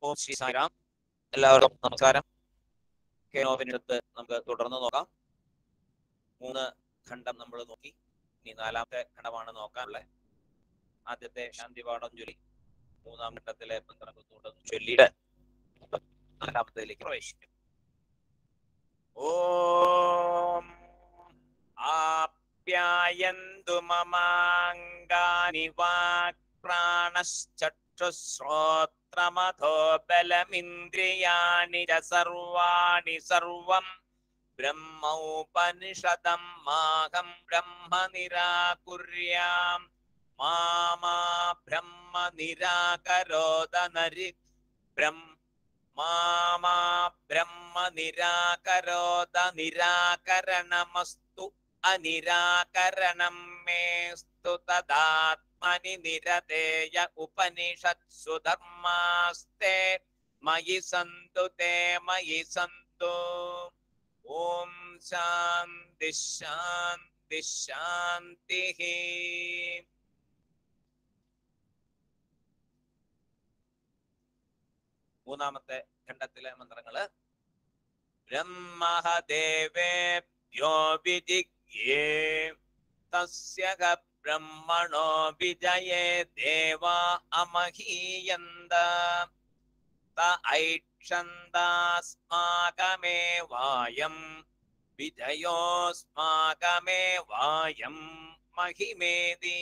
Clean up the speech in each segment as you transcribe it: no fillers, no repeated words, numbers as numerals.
ഓം ശ്രീ സായിരാം. എല്ലാവർക്കും നമസ്കാരം. കേനോവിനടുത്ത് നമുക്ക് തുടർന്ന് നോക്കാം. 3 ഖണ്ഡം നമ്മൾ നോക്കി. ഇനി 4ാമത്തെ ഖണ്ഡമാണ് നോക്കാനുള്ളത്. ആദ്യത്തെ ശാന്തിപാഠം ചൊല്ലി 3ാം ഖണ്ഡത്തിലെ മന്ത്രം ചൊല്ലിയിട്ട് 4ാമത്തേലേക്ക് പ്രവേശിക്കും. ഓം ആപ്യായന്തു മമാംഗാനി വാക്പ്രാണശ്ചക്ഷുശ്രോത്രമഥോ ബലമിന്ദ്രിയാണി ച സർവാണി സർവം ബ്രഹ്മോപനിഷദം മാഹം ബ്രഹ്മ നിരാകുര്യാം മാമാ ബ്രഹ്മ നിരാകരോത നരി മാമാ ബ്രഹ്മ നിരാകരോത നിരാകരണമസ്തു അനിരാകരണം മേസ്തു തദാത്മനി നിരതേയ ഉപനിഷത്സു ധർമാസ്തേ മയി സന്തു തേ മയി സന്തു. ഓം ശാന്തി ശാന്തി ശാന്തി. മൂന്നാമത്തെ ഖണ്ഡത്തിലെ മന്ത്രങ്ങള് ബ്രഹ്മദേവേഭ്യോ വിജിഗ്യേ തസ്യ ബ്രഹ്മണോ വിജയേ ദേവാ അമഹീയന്ത ത ഐക്ഷന്താസ്മാകമേവായം വിജയോസ്മാകമേവായം മഹിമേതി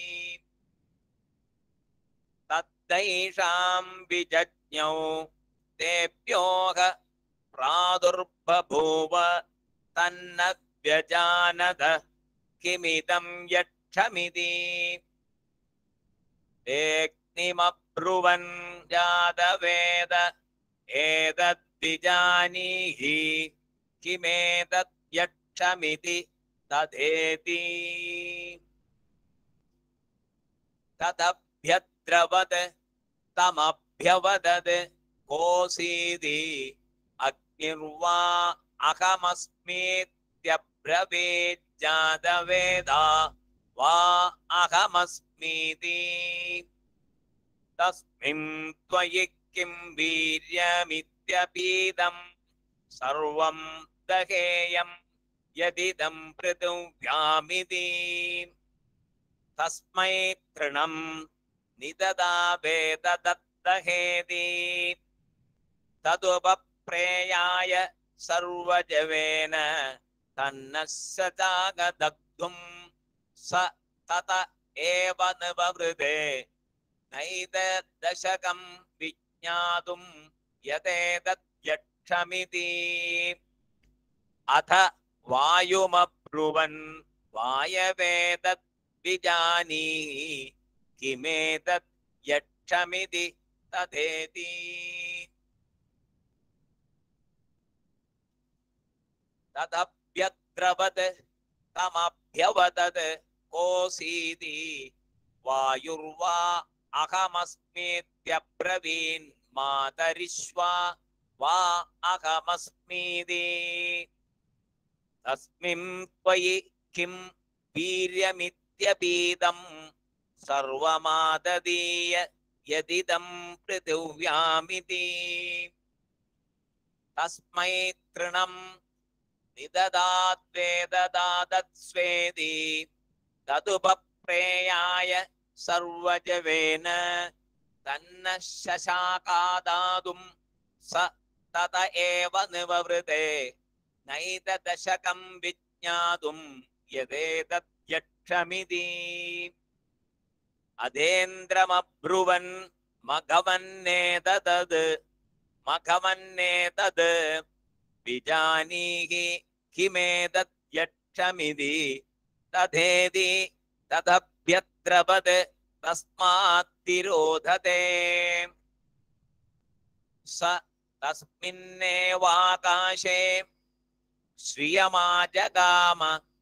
തദ്ദൈഷാം വിജജ്ഞൗ തേഭ്യോഹ പ്രാദുർബഭൂവ തന്ന വ്യജാനത കിമിദം യക്ഷമിതി ഏഗ്നിമബ്രുവൻ ജാതവേദ ഏതദ്വിജാനീഹി കിമേതദ് യക്ഷമിതി തഥേതി തദഭ്യദ്രവത് തമഭ്യവദത് കോസീതി അഗ്നിർവാ അഹമസ്മീത്യബ്രവീജ്ജാതവേദ വാ അഹമസ്മീതി തസ്മിൻ ത്വയി കിം വീര്യമിത്യപീദം സർവം ദഹേയം യദിദം പൃഥിവ്യാമിതി തസ്മൈ തൃണം നിദദാവേദ ദഹേതി തദുപപ്രേയായ സർവജവേന തന്നസ്സജാഗദഗ്ധും സ തത ഏവ നിവവൃതേ നൈതദശകം വിജ്ഞാതും യതേതദ് യക്ഷമിതി അഥ വായുമബ്രുവൻ വായവേതദ് വിജാനീഹി കിമേതദ് യക്ഷമിതി തഥേതി തദഭ്യദ്രവത് തമഭ്യവദത് കോസീതി വായുർവാ അഹമസ്മീത്യബ്രവീൻ മാതരിശ്വാ വാ അഹമസ്മീതി തസ്മിൻ ത്വയി കിം വീര്യമിത്യപീദം സർവമാദദീയ യദിദം പൃഥിവ്യാമിതി തസ്മൈ തൃണം നിദദാദ്വേദദാദത്സ്വേതി തദുപപ്രേയായ സർവജവേന തന്നശശാകാദാതും സ തത ഏവ നിവവൃതേ നൈതദശകം വിജ്ഞാതും യതേതദ് യക്ഷമിതി അധേന്ദ്രമബ്രുവൻ മഘവന്നേതദ് വിജാനീഹി കിമേതദ് യക്ഷമിതി തഥേതി തദഭ്യദ്രവത് തസ്മാത്തിരോധതേ സ തസ്മിന്നേവാകാശേ ശ്രിയമാജഗാമ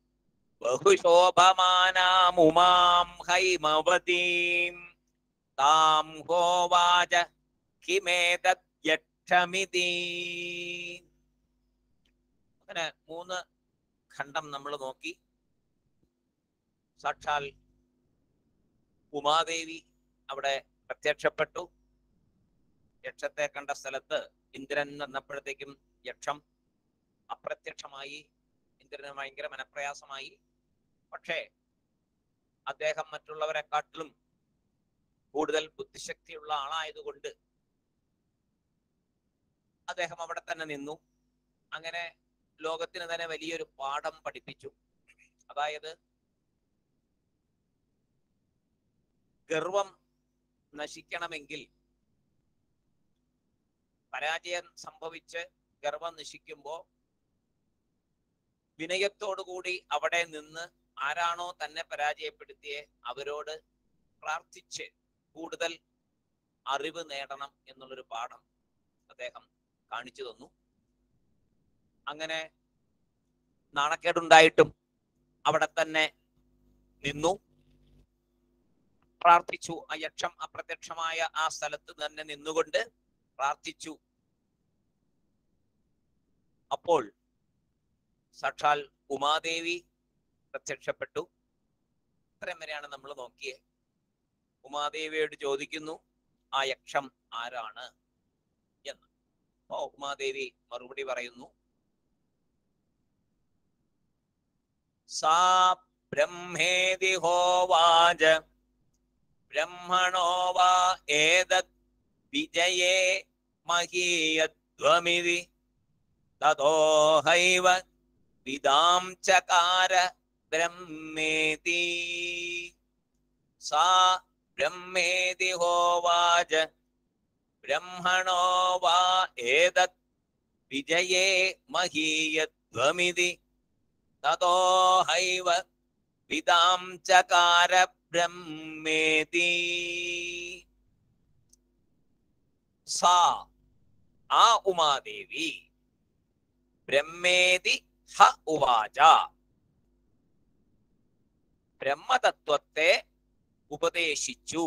ബഹുശോഭമാനാമുമാം ഹൈമവതീം താം ഹോവാച കിമേതദ് യക്ഷമിതി. അങ്ങനെ 3 ഖണ്ഡം നമ്മൾ നോക്കി. സാക്ഷാൽ ഉമാദേവി അവിടെ പ്രത്യക്ഷപ്പെട്ടു. യക്ഷത്തെ കണ്ട സ്ഥലത്ത് ഇന്ദ്രൻ വന്നപ്പോഴത്തേക്കും യക്ഷം അപ്രത്യക്ഷമായി. ഇന്ദ്രന് ഭയങ്കര മനപ്രയാസമായി. പക്ഷേ അദ്ദേഹം മറ്റുള്ളവരെക്കാട്ടിലും കൂടുതൽ ബുദ്ധിശക്തിയുള്ള ആളായതുകൊണ്ട് അദ്ദേഹം അവിടെ തന്നെ നിന്നു. അങ്ങനെ ലോകത്തിന് തന്നെ വലിയൊരു പാഠം പഠിപ്പിച്ചു. അതായത് ഗർവം നശിക്കണമെങ്കിൽ, പരാജയം സംഭവിച്ച് ഗർവം നശിക്കുമ്പോൾ വിനയത്തോടുകൂടി അവിടെ നിന്ന് ആരാണോ തന്നെ പരാജയപ്പെടുത്തിയെ അവരോട് പ്രാർത്ഥിച്ച് കൂടുതൽ അറിവ് നേടണം എന്നുള്ളൊരു പാഠം അദ്ദേഹം കാണിച്ചു തന്നു. അങ്ങനെ നാണക്കേടുണ്ടായിട്ടും അവിടെ തന്നെ നിന്നു, പ്രാർത്ഥിച്ചു. ആ യക്ഷം അപ്രത്യക്ഷമായ ആ സ്ഥലത്ത് തന്നെ നിന്നുകൊണ്ട് പ്രാർത്ഥിച്ചു. അപ്പോൾ സാക്ഷാൽ ഉമാദേവി പ്രത്യക്ഷപ്പെട്ടു. ഇത്രയും വരെയാണ് നമ്മൾ നോക്കിയേ. ഉമാദേവിയോട് ചോദിക്കുന്നു ആ യക്ഷം ആരാണ് എന്ന്. അപ്പോ ഉമാദേവി മറുപടി പറയുന്നു, സാ ബ്രഹ്മേതി ഹോവാച ബ്രഹ്മണോ വാ ഏതത് വിജയേ മഹീയധ്വമിതി തതോ ഹൈവ വിദാം ചകാര ബ്രഹ്മേതി. സാ ബ്രഹ്മേതി ഹോവാച ബ്രഹ്മണോ വാ ഏതത് വിജയേ മഹീയധ്വമിതി തതോ ഹൈവ വിദാം ചകാര ബ്രഹ്മേതി. സാ ആ ഉമാദേവി ബ്രഹ്മേതി ഹ ഉവാച ബ്രഹ്മതത്വത്തെ ഉപദേശിച്ചു.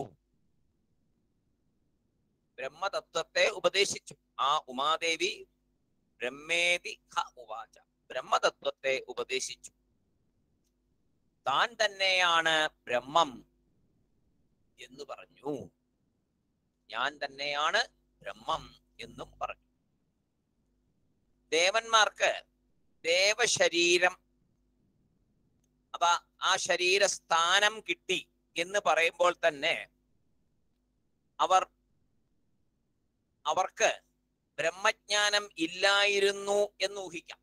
ബ്രഹ്മതത്വത്തെ ഉപദേശിച്ചു. ആ ഉമാദേവി ബ്രഹ്മേതി ഹ ഉവാച ബ്രഹ്മതത്വത്തെ ഉപദേശിച്ചു. താൻ തന്നെയാണ് ബ്രഹ്മം എന്ന് പറഞ്ഞു. ഞാൻ തന്നെയാണ് ബ്രഹ്മം എന്നും പറഞ്ഞു. ദേവന്മാർക്ക് ദേവശരീരം അതാ ആ ശരീരസ്ഥാനം കിട്ടി എന്ന് പറയുമ്പോൾ തന്നെ അവർക്ക് ബ്രഹ്മജ്ഞാനം ഇല്ലായിരുന്നു എന്ന് ഊഹിക്കാം.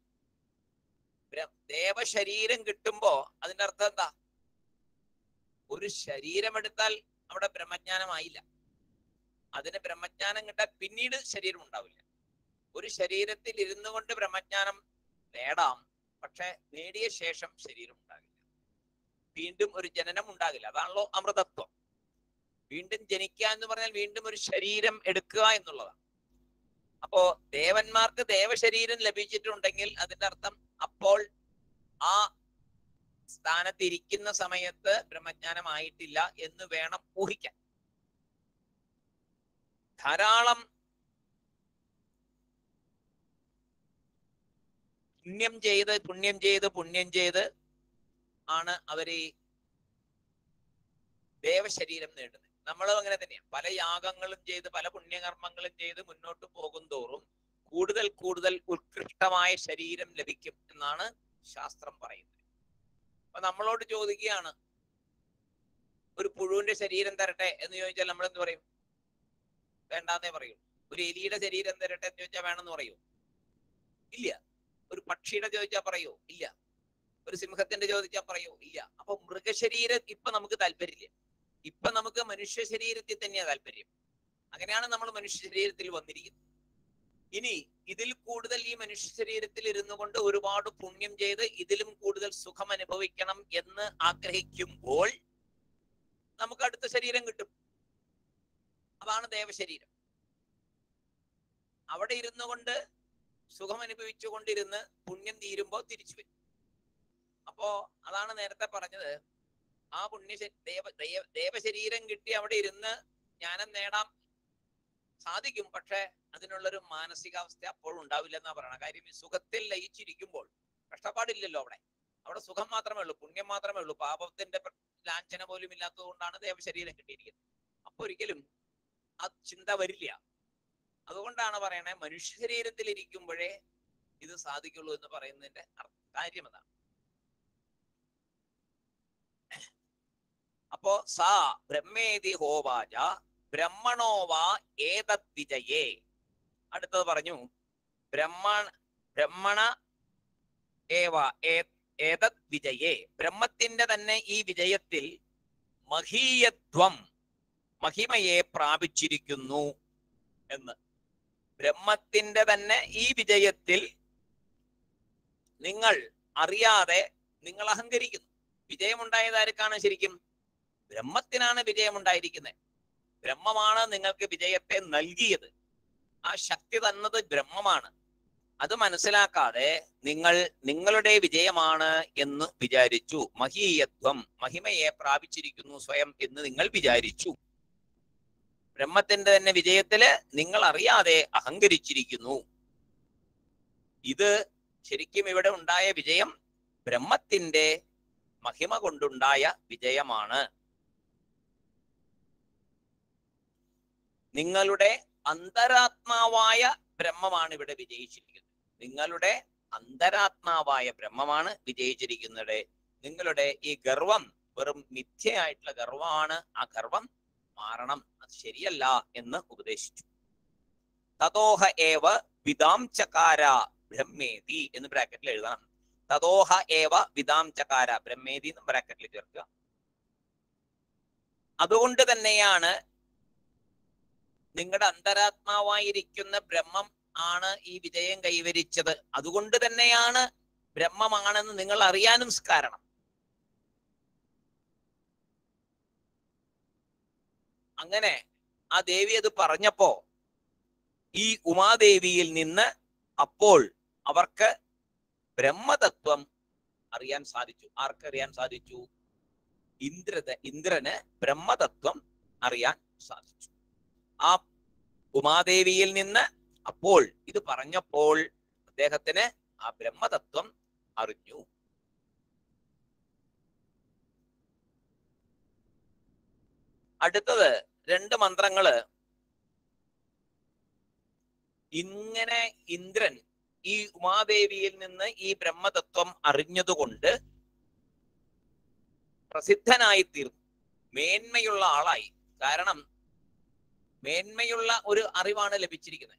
ദേവശരീരം കിട്ടുമ്പോ അതിന്റെ അർത്ഥം എന്താ? ഒരു ശരീരം എടുത്താൽ അവിടെ ബ്രഹ്മജ്ഞാനമായില്ല. അതിന് ബ്രഹ്മജ്ഞാനം കിട്ടാൻ പിന്നീട് ശരീരം ഉണ്ടാവില്ല. ഒരു ശരീരത്തിൽ ഇരുന്നു കൊണ്ട് ബ്രഹ്മജ്ഞാനം നേടാം, പക്ഷെ നേടിയ ശേഷം ശരീരം ഉണ്ടാകില്ല. വീണ്ടും ഒരു ജനനം ഉണ്ടാകില്ല. അതാണല്ലോ അമൃതത്വം. വീണ്ടും ജനിക്കുക എന്ന് പറഞ്ഞാൽ വീണ്ടും ഒരു ശരീരം എടുക്കുക എന്നുള്ളതാണ്. അപ്പോ ദേവന്മാർക്ക് ദേവശരീരം ലഭിച്ചിട്ടുണ്ടെങ്കിൽ അതിന്റെ അർത്ഥം അപ്പോൾ ആ സ്ഥാനത്തിരിക്കുന്ന സമയത്ത് ബ്രഹ്മജ്ഞാനമായിട്ടില്ല എന്ന് വേണം ഊഹിക്കാൻ. ധാരാളം പുണ്യം ചെയ്ത് ആണ് അവര് ദേവശരീരം നേടുന്നത്. നമ്മളും അങ്ങനെ തന്നെയാണ്. പല യാഗങ്ങളും ചെയ്ത് പല പുണ്യകർമ്മങ്ങളും ചെയ്ത് മുന്നോട്ട് പോകും തോറും കൂടുതൽ കൂടുതൽ ഉത്കൃഷ്ടമായ ശരീരം ലഭിക്കും എന്നാണ് ശാസ്ത്രം പറയുന്നത്. അപ്പൊ നമ്മളോട് ചോദിക്കുകയാണ്, ഒരു പുഴുവിന്റെ ശരീരം തരട്ടെ എന്ന് ചോദിച്ചാൽ നമ്മൾ എന്ത് പറയും? വേണ്ടാന്നേ പറയൂ. ഒരു എലിയുടെ ശരീരം തരട്ടെ എന്ന് ചോദിച്ചാൽ വേണമെന്ന് പറയൂ? ഇല്ല. ഒരു പക്ഷിയുടെ ചോദിച്ചാൽ പറയൂ? ഇല്ല. ഒരു സിംഹത്തിന്റെ ചോദിച്ചാൽ പറയൂ? ഇല്ല. അപ്പൊ മൃഗശരീരം ഇപ്പൊ നമുക്ക് താല്പര്യമില്ല. ഇപ്പൊ നമുക്ക് മനുഷ്യ ശരീരത്തിൽ തന്നെയാ താല്പര്യം. അങ്ങനെയാണ് നമ്മൾ മനുഷ്യ ശരീരത്തിൽ വന്നിരിക്കുന്നത്. ഇനി ഇതിൽ കൂടുതൽ ഈ മനുഷ്യ ശരീരത്തിൽ ഇരുന്നു കൊണ്ട് ഒരുപാട് പുണ്യം ചെയ്ത് ഇതിലും കൂടുതൽ സുഖം അനുഭവിക്കണം എന്ന് ആഗ്രഹിക്കുമ്പോൾ നമുക്ക് അടുത്ത ശരീരം കിട്ടും. അതാണ് ദേവശരീരം. അവിടെ ഇരുന്നു കൊണ്ട് സുഖം അനുഭവിച്ചു കൊണ്ടിരുന്ന് പുണ്യം തീരുമ്പോൾ തിരിച്ചു വരും. അപ്പോ അതാണ് നേരത്തെ പറഞ്ഞത്, ആ ദേവശരീരം കിട്ടി അവിടെ ഇരുന്ന് ജ്ഞാനം നേടാൻ സാധിക്കും. പക്ഷെ അതിനുള്ളൊരു മാനസികാവസ്ഥ അപ്പോഴും ഉണ്ടാവില്ല എന്നാ പറയണ. കാര്യം ഈ സുഖത്തിൽ ലയിച്ചിരിക്കുമ്പോൾ കഷ്ടപ്പാടില്ലല്ലോ. അവിടെ സുഖം മാത്രമേ ഉള്ളൂ, പുണ്യം മാത്രമേ ഉള്ളൂ. പാപത്തിന്റെ ലാഞ്ചന പോലും ഇല്ലാത്തത് കൊണ്ടാണ് ദേവശരീരം കിട്ടിയിരിക്കുന്നത്. അപ്പൊ ഒരിക്കലും ആ ചിന്ത വരില്ല. അതുകൊണ്ടാണ് പറയണേ മനുഷ്യ ശരീരത്തിൽ ഇരിക്കുമ്പോഴേ ഇത് സാധിക്കുള്ളൂ എന്ന് പറയുന്നതിന്റെ കാര്യം അതാണ്. അപ്പോ സാ ബ്രഹ്മേതി ഹോവാച ബ്രഹ്മണോവാ ഏതത് വിജയേ. അടുത്തത് പറഞ്ഞു ബ്രഹ്മണ ഏവ ഏതത് വിജയേ, ബ്രഹ്മത്തിന്റെ തന്നെ ഈ വിജയത്തിൽ മഹീയത്വം, മഹിമയെ പ്രാപിച്ചിരിക്കുന്നു എന്ന്. ബ്രഹ്മത്തിന്റെ തന്നെ ഈ വിജയത്തിൽ നിങ്ങൾ അറിയാതെ നിങ്ങൾ അഹങ്കരിക്കുന്നു. വിജയമുണ്ടായത് ആർക്കാണ്? ശരിക്കും ബ്രഹ്മത്തിനാണ് വിജയമുണ്ടായിരിക്കുന്നത്. ബ്രഹ്മമാണ് നിങ്ങൾക്ക് വിജയത്തെ നൽകിയത്. ആ ശക്തി തന്നത് ബ്രഹ്മമാണ്. അത് മനസ്സിലാക്കാതെ നിങ്ങൾ നിങ്ങളുടെ വിജയമാണ് എന്ന് വിചാരിച്ചു. മഹീയത്വം, മഹിമയെ പ്രാപിച്ചിരിക്കുന്നു സ്വയം എന്ന് നിങ്ങൾ വിചാരിച്ചു. ബ്രഹ്മത്തിന്റെ തന്നെ വിജയത്തില് നിങ്ങൾ അറിയാതെ അഹങ്കരിച്ചിരിക്കുന്നു. ഇത് ശരിക്കും ഇവിടെ ഉണ്ടായ വിജയം ബ്രഹ്മത്തിന്റെ മഹിമ കൊണ്ടുണ്ടായ വിജയമാണ്. നിങ്ങളുടെ അന്തരാത്മാവായ ബ്രഹ്മമാണ് ഇവിടെ വിജയിച്ചിരിക്കുന്നത്. നിങ്ങളുടെ അന്തരാത്മാവായ ബ്രഹ്മമാണ് വിജയിച്ചിരിക്കുന്നത്. നിങ്ങളുടെ ഈ ഗർവം വെറും മിഥ്യയായിട്ടുള്ള ഗർവമാണ്. ആ ഗർവം മാറണം, അത് ശരിയല്ല എന്ന് ഉപദേശിച്ചു. തതോഹ ഏവ വിദാം ചകാര ബ്രഹ്മേതി എന്ന് ബ്രാക്കറ്റിൽ എഴുതണം. തതോഹ ഏവ വിദാം ചകാര ബ്രഹ്മേതി എന്ന് ബ്രാക്കറ്റിൽ ചേർക്കുക. അതുകൊണ്ട് തന്നെയാണ് നിങ്ങളുടെ അന്തരാത്മാവായിരിക്കുന്ന ബ്രഹ്മം ആണ് ഈ വിജയം കൈവരിച്ചത്. അതുകൊണ്ട് തന്നെയാണ് ബ്രഹ്മമാണെന്ന് നിങ്ങൾ അറിയാനും കാരണം. അങ്ങനെ ആ ദേവി അത് പറഞ്ഞപ്പോ ഈ ഉമാദേവിയിൽ നിന്ന് അപ്പോൾ അവർക്ക് ബ്രഹ്മതത്വം അറിയാൻ സാധിച്ചു. ആർക്കറിയാൻ സാധിച്ചു? ഇന്ദ്രന് ബ്രഹ്മതത്വം അറിയാൻ സാധിച്ചു. ആ ഉമാദേവിയിൽ നിന്ന് അപ്പോൾ ഇത് പറഞ്ഞപ്പോൾ അദ്ദേഹത്തിന് ആ ബ്രഹ്മതത്വം അറിഞ്ഞു. അടുത്തത് 2 മന്ത്രങ്ങള്. ഇങ്ങനെ ഇന്ദ്രൻ ഈ ഉമാദേവിയിൽ നിന്ന് ഈ ബ്രഹ്മതത്വം അറിഞ്ഞതുകൊണ്ട് പ്രസിദ്ധനായി തീർന്നു, മേന്മയുള്ള ആളായി. കാരണം മേന്മയുള്ള ഒരു അറിവാണ് ലഭിച്ചിരിക്കുന്നത്.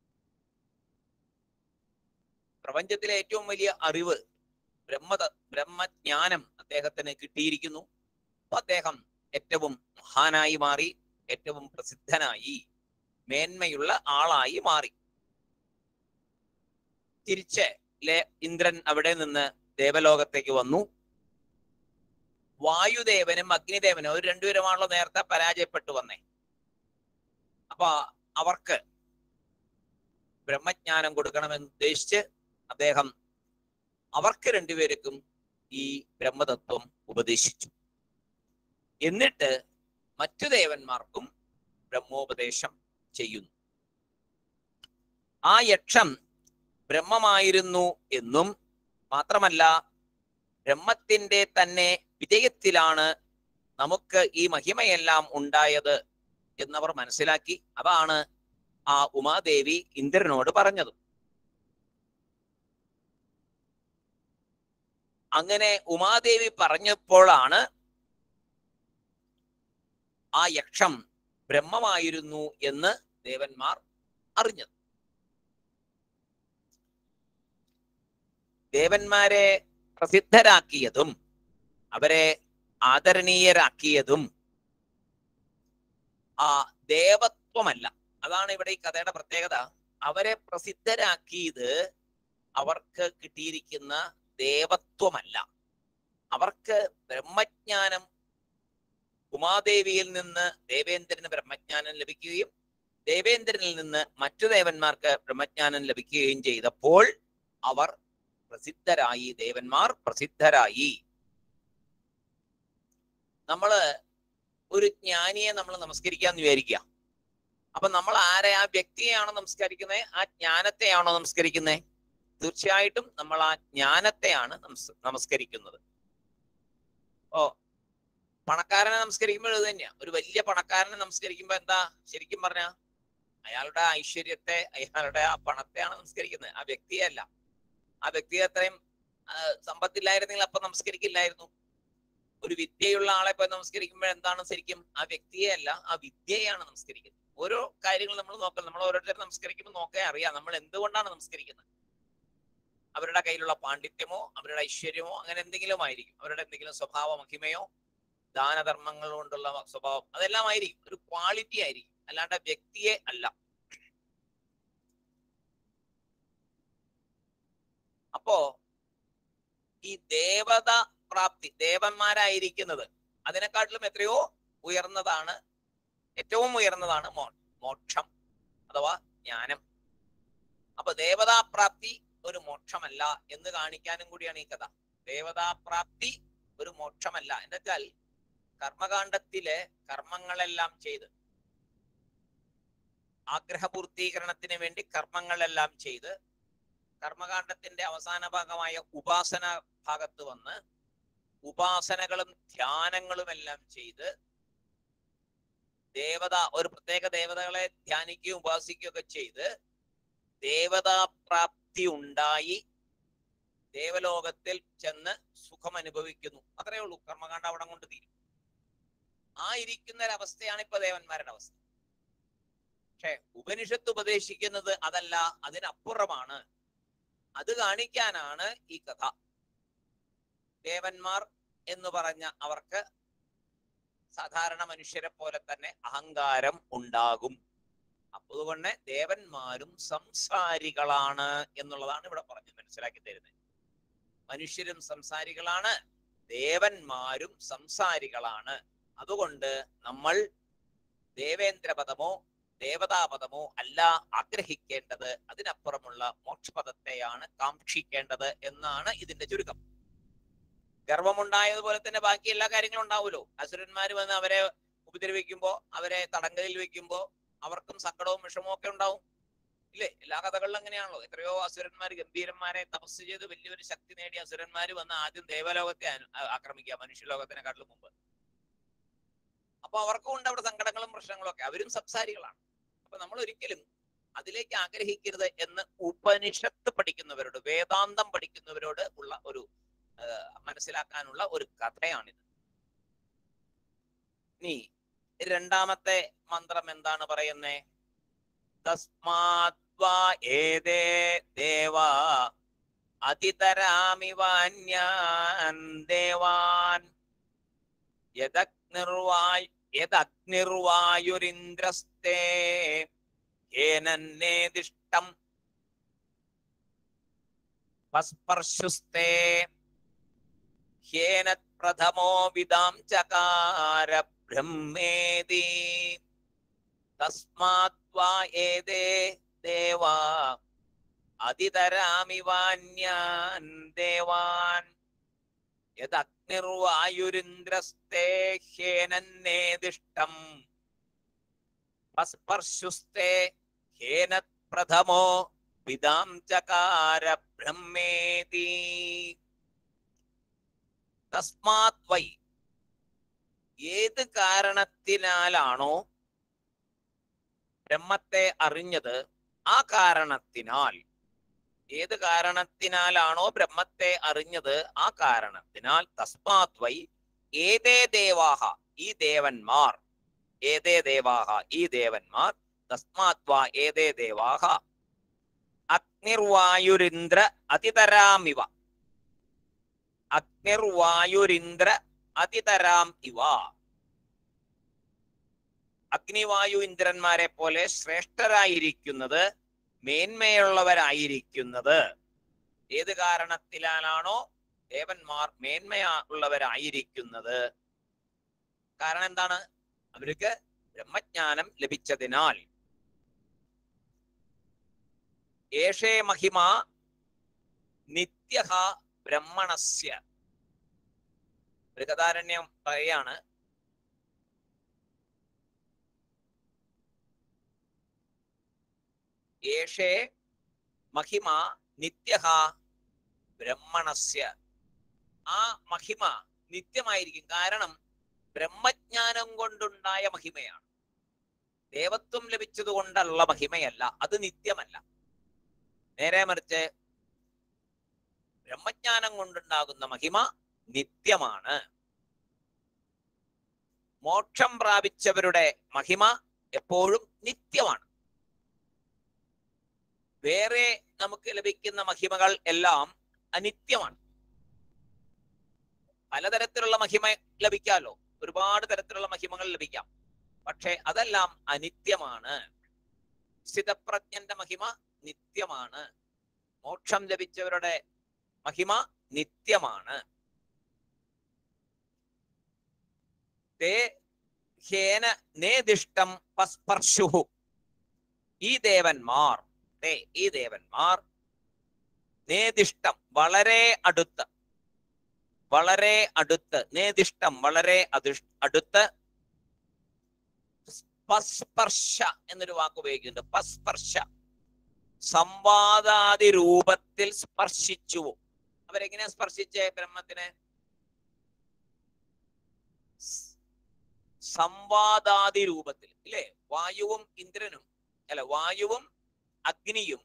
പ്രപഞ്ചത്തിലെ ഏറ്റവും വലിയ അറിവ് ബ്രഹ്മജ്ഞാനം അദ്ദേഹത്തിന് കിട്ടിയിരിക്കുന്നു. അദ്ദേഹം ഏറ്റവും മഹാനായി മാറി, ഏറ്റവും പ്രസിദ്ധനായി, മേന്മയുള്ള ആളായി മാറി. തിരിച്ച് ഇന്ദ്രൻ അവിടെ നിന്ന് ദേവലോകത്തേക്ക് വന്നു. വായുദേവനും അഗ്നിദേവനും അവർ രണ്ടുപേരുമാണല്ലോ നേരത്തെ പരാജയപ്പെട്ടു വന്നേ. അപ്പൊ അവർക്ക് ബ്രഹ്മജ്ഞാനം കൊടുക്കണമെന്ന് ഉദ്ദേശിച്ച് അദ്ദേഹം അവർക്ക് രണ്ടുപേർക്കും ഈ ബ്രഹ്മതത്വം ഉപദേശിച്ചു. എന്നിട്ട് മറ്റു ദേവന്മാർക്കും ബ്രഹ്മോപദേശം ചെയ്യുന്നു. ആ യക്ഷം ബ്രഹ്മമായിരുന്നു എന്നും മാത്രമല്ല ബ്രഹ്മത്തിന്റെ തന്നെ വിജയത്തിലാണ് നമുക്ക് ഈ മഹിമയെല്ലാം ഉണ്ടായത് എന്നവർ മനസ്സിലാക്കി. അതാണ് ആ ഉമാദേവി ഇന്ദ്രനോട് പറഞ്ഞത്. അങ്ങനെ ഉമാദേവി പറഞ്ഞപ്പോഴാണ് ആ യക്ഷം ബ്രഹ്മമായിരുന്നു എന്ന് ദേവന്മാർ അറിഞ്ഞത്. ദേവന്മാരെ പ്രസിദ്ധരാക്കിയതും അവരെ ആദരണീയരാക്കിയതും ആ ദേവത്വമല്ല. അതാണ് ഇവിടെ ഈ കഥയുടെ പ്രത്യേകത. അവരെ പ്രസിദ്ധരാക്കിയത് അവർക്ക് കിട്ടിയിരിക്കുന്ന ദേവത്വമല്ല. അവർക്ക് ബ്രഹ്മജ്ഞാനം ഉമാദേവിയിൽ നിന്ന് ദേവേന്ദ്രന് ബ്രഹ്മജ്ഞാനം ലഭിക്കുകയും ദേവേന്ദ്രനിൽ നിന്ന് മറ്റു ദേവന്മാർക്ക് ബ്രഹ്മജ്ഞാനം ലഭിക്കുകയും ചെയ്തപ്പോൾ അവർ പ്രസിദ്ധരായി. ദേവന്മാർ പ്രസിദ്ധരായി. നമ്മള് ഒരു ജ്ഞാനിയെ നമ്മൾ നമസ്കരിക്കാന്ന് വിചാരിക്കുക. അപ്പൊ നമ്മൾ ആരെ? ആ വ്യക്തിയെയാണോ നമസ്കരിക്കുന്നത്? ആ ജ്ഞാനത്തെയാണോ നമസ്കരിക്കുന്നത്? തീർച്ചയായിട്ടും നമ്മൾ ആ ജ്ഞാനത്തെയാണ് നമസ്കരിക്കുന്നത്. ഓ, പണക്കാരനെ നമസ്കരിക്കുമ്പോൾ ഇത് തന്നെയാ. ഒരു വലിയ പണക്കാരനെ നമസ്കരിക്കുമ്പോ എന്താ ശരിക്കും പറഞ്ഞ അയാളുടെ ഐശ്വര്യത്തെ, അയാളുടെ ആ പണത്തെയാണ് നമസ്കരിക്കുന്നത്, ആ വ്യക്തിയെ അല്ല. ആ വ്യക്തി അത്രയും സമ്പത്തില്ലായിരുന്നെങ്കിൽ അപ്പൊ നമസ്കരിക്കില്ലായിരുന്നു. ഒരു വിദ്യയുള്ള ആളെ പോയി നമസ്കരിക്കുമ്പോൾ എന്താണ് ശരിക്കും? ആ വ്യക്തിയെ അല്ല, ആ വിദ്യയാണ് നമസ്കരിക്കുന്നത്. ഓരോ കാര്യങ്ങൾ നമ്മൾ നോക്കണം. നമ്മൾ ഓരോരുത്തരും നമസ്കരിക്കുമ്പോൾ നോക്കാൻ അറിയാം നമ്മൾ എന്തുകൊണ്ടാണ് നമസ്കരിക്കുന്നത്. അവരുടെ കയ്യിലുള്ള പാണ്ഡിത്യമോ അവരുടെ ഐശ്വര്യമോ അങ്ങനെ എന്തെങ്കിലും ആയിരിക്കും, അവരുടെ എന്തെങ്കിലും സ്വഭാവ മഹിമയോ ദാനധർമ്മങ്ങൾ കൊണ്ടുള്ള സ്വഭാവം, അതെല്ലാം ആയിരിക്കും, ഒരു ക്വാളിറ്റി ആയിരിക്കും, അല്ലാണ്ട് വ്യക്തിയെ അല്ല. അപ്പോ ഈ ദേവത പ്രാപ്തി, ദേവന്മാരായിരിക്കുന്നത് അതിനെക്കാട്ടിലും എത്രയോ ഉയർന്നതാണ്, ഏറ്റവും ഉയർന്നതാണ് മോക്ഷം അഥവാ ജ്ഞാനം. അപ്പൊ ദേവതാപ്രാപ്തി ഒരു മോക്ഷമല്ല എന്ന് കാണിക്കാനും കൂടിയാണ് ഈ കഥ. ദേവതാപ്രാപ്തി ഒരു മോക്ഷമല്ല എന്നുവെച്ചാൽ കർമ്മകാണ്ഡത്തിലെ കർമ്മങ്ങളെല്ലാം ചെയ്ത്, ആഗ്രഹപൂർത്തീകരണത്തിന് വേണ്ടി കർമ്മങ്ങളെല്ലാം ചെയ്ത്, കർമ്മകാണ്ഡത്തിന്റെ അവസാന ഭാഗമായ ഉപാസന ഭാഗത്ത് വന്ന് ഉപാസനകളും ധ്യാനങ്ങളും എല്ലാം ചെയ്ത് ഒരു പ്രത്യേക ദേവതകളെ ധ്യാനിക്കുകയും ഉപാസിക്കുകയും ഒക്കെ ചെയ്ത് ദേവതാപ്രാപ്തി ഉണ്ടായി ദേവലോകത്തിൽ ചെന്ന് സുഖം അനുഭവിക്കുന്നു. അത്രയേ ഉള്ളൂ. കർമ്മകാണ്ഡം അവിടെ കൊണ്ട് തീരും. ആ ഇരിക്കുന്ന ഒരവസ്ഥയാണ് ഇപ്പൊ ദേവന്മാരുടെ അവസ്ഥ. പക്ഷെ ഉപനിഷത്ത് ഉപദേശിക്കുന്നത് അതല്ല, അതിനപ്പുറമാണ്. അത് കാണിക്കാനാണ് ഈ കഥ. ദേവന്മാർ എന്ന് പറഞ്ഞ അവർക്ക് സാധാരണ മനുഷ്യരെ പോലെ തന്നെ അഹങ്കാരം ഉണ്ടാകും. അതുകൊണ്ട് ദേവന്മാരും സംസാരികളാണ് എന്നുള്ളതാണ് ഇവിടെ പറഞ്ഞ് മനസ്സിലാക്കി തരുന്നത്. മനുഷ്യരും സംസാരികളാണ്, ദേവന്മാരും സംസാരികളാണ്. അതുകൊണ്ട് നമ്മൾ ദേവേന്ദ്രപദമോ ദേവതാപദമോ അല്ല ആഗ്രഹിക്കേണ്ടത്, അതിനപ്പുറമുള്ള മോക്ഷപദത്തെയാണ് കാക്ഷിക്കേണ്ടത് എന്നാണ് ഇതിന്റെ ചുരുക്കം. ഗർവമുണ്ടായതുപോലെ തന്നെ ബാക്കി എല്ലാ കാര്യങ്ങളും ഉണ്ടാവുമല്ലോ. അസുരന്മാർ വന്ന് അവരെ ഉപദ്രവിക്കുമ്പോ, അവരെ തടങ്കലിൽ വെക്കുമ്പോ അവർക്കും സങ്കടവും വിഷമവും ഒക്കെ ഉണ്ടാവും, ഇല്ലേ? എല്ലാ കഥകളിലും അങ്ങനെയാണല്ലോ. എത്രയോ അസുരന്മാർ, ഗംഭീരന്മാരെ തപസ് ചെയ്ത് വലിയൊരു ശക്തി നേടിയ അസുരന്മാർ വന്ന് ആദ്യം ദേവലോകത്തെ ആക്രമിക്കുക, മനുഷ്യലോകത്തിനെക്കാട്ടിലും മുമ്പ്. അപ്പൊ അവർക്കും ഉണ്ട് അവിടെ സങ്കടങ്ങളും പ്രശ്നങ്ങളും ഒക്കെ. അവരും സംസാരികളാണ്. അപ്പൊ നമ്മൾ ഒരിക്കലും അതിലേക്ക് ആഗ്രഹിക്കരുത് എന്ന് ഉപനിഷത്ത് പഠിക്കുന്നവരോട്, വേദാന്തം പഠിക്കുന്നവരോട് ഉള്ള ഒരു മനസ്സിലാക്കാനുള്ള ഒരു കഥയാണിത്. ഇനി രണ്ടാമത്തെ മന്ത്രം എന്താണ് പറയുന്നേ? തസ്മാത്വാ ഏതേ ദേവാ അതിതരാമിവാന്യാൻ ദേവാൻ യദഗ്നിർവായുരിന്ദ്രസ്തേ യേനന്നേദിഷ്ടം പസ്പർശുസ്തേ ഹ്യേന പ്രഥമോ വിദാം ചകാര ബ്രഹ്മേതി. തസ്മാത്വാ ഏതേ ദേവാ അതിതരാമിവാന്യാൻ ദേവാൻ യദഗ്നിർവായുരിന്ദ്രസ്തേ ഹ്യേനന്നേദിഷ്ടം പസ്പർശുസ്തേ ഹ്യേന പ്രഥമോ വിദാം ചകാര ബ്രഹ്മേതി. തസ്മാത് വൈ, ഏത് കാരണത്തിനാലാണോ ബ്രഹ്മത്തെ അറിഞ്ഞത്, ആ കാരണത്തിനാൽ, ഏത് കാരണത്തിനാലാണോ ബ്രഹ്മത്തെ അറിഞ്ഞത് ആ കാരണത്തിനാൽ, തസ്മാത് വൈ ഏതേ ദേവാഹ, ഈ ദേവന്മാർ, ഏതേ ദേവാഹ ഈ ദേവന്മാർ, തസ്മാത് വാ ഏതേ ദേവാഹ അഗ്നിർവായുരിന്ദ്ര അതിതരാമിവ, അഗ്നിർവായുരിന്ദ്ര അതിതരാം ഇവ, അഗ്നിവായു ഇന്ദ്രന്മാരെ പോലെ ശ്രേഷ്ഠരായിരിക്കുന്നത്, മേന്മയുള്ളവരായിരിക്കുന്നത്, ഏത് കാരണത്തിലാണോ ദേവന്മാർ മേന്മയുള്ളവരായിരിക്കുന്നത്? കാരണം എന്താണ്? അവർക്ക് ബ്രഹ്മജ്ഞാനം ലഭിച്ചതിനാൽ. ഏഷേ മഹിമ നിത്യഃ ബ്രഹ്മണസ്യ. ബൃഹദാരണ്യം പറയാണ്, ഏഷേ മഹിമ നിത്യഃ ബ്രഹ്മണസ്യ. ആ മഹിമ നിത്യമായിരിക്കും. കാരണം ബ്രഹ്മജ്ഞാനം കൊണ്ടുണ്ടായ മഹിമയാണ്. ദേവത്വം ലഭിച്ചത് കൊണ്ടുള്ള മഹിമയല്ല, അത് നിത്യമല്ല. നേരെ മറിച്ച് ബ്രഹ്മജ്ഞാനം കൊണ്ടുണ്ടാകുന്ന മഹിമ നിത്യമാണ്. മോക്ഷം പ്രാപിച്ചവരുടെ മഹിമ എപ്പോഴും നിത്യമാണ്. വേറെ നമുക്ക് ലഭിക്കുന്ന മഹിമകൾ എല്ലാം അനിത്യമാണ്. പലതരത്തിലുള്ള മഹിമ ലഭിക്കാമല്ലോ, ഒരുപാട് തരത്തിലുള്ള മഹിമകൾ ലഭിക്കാം. പക്ഷെ അതെല്ലാം അനിത്യമാണ്. സ്ഥിതപ്രജ്ഞന്റെ മഹിമ നിത്യമാണ്. മോക്ഷം ലഭിച്ചവരുടെ മഹിമ നിത്യമാണ്. തേ ഹേന നേദിഷ്ടം പസ്പർശുഹു. ഈ ദേവന്മാർ നേദിഷ്ടം വളരെ അടുത്ത്, വളരെ അടുത്ത്, നേദിഷ്ടം വളരെ അടുത്ത്, പസ്പർശ എന്നൊരു വാക്ക് ഉപയോഗിക്കുന്നുണ്ട്. പസ്പർശ, സംവാദാദി രൂപത്തിൽ സ്പർശിച്ചു. അവരെങ്ങനെയാ സ്പർശിച്ചേ ബ്രഹ്മത്തിനെ? സംവാദാദി രൂപത്തിൽ, ഇല്ലേ? വായുവും ഇന്ദ്രനും, അല്ല, വായുവും അഗ്നിയും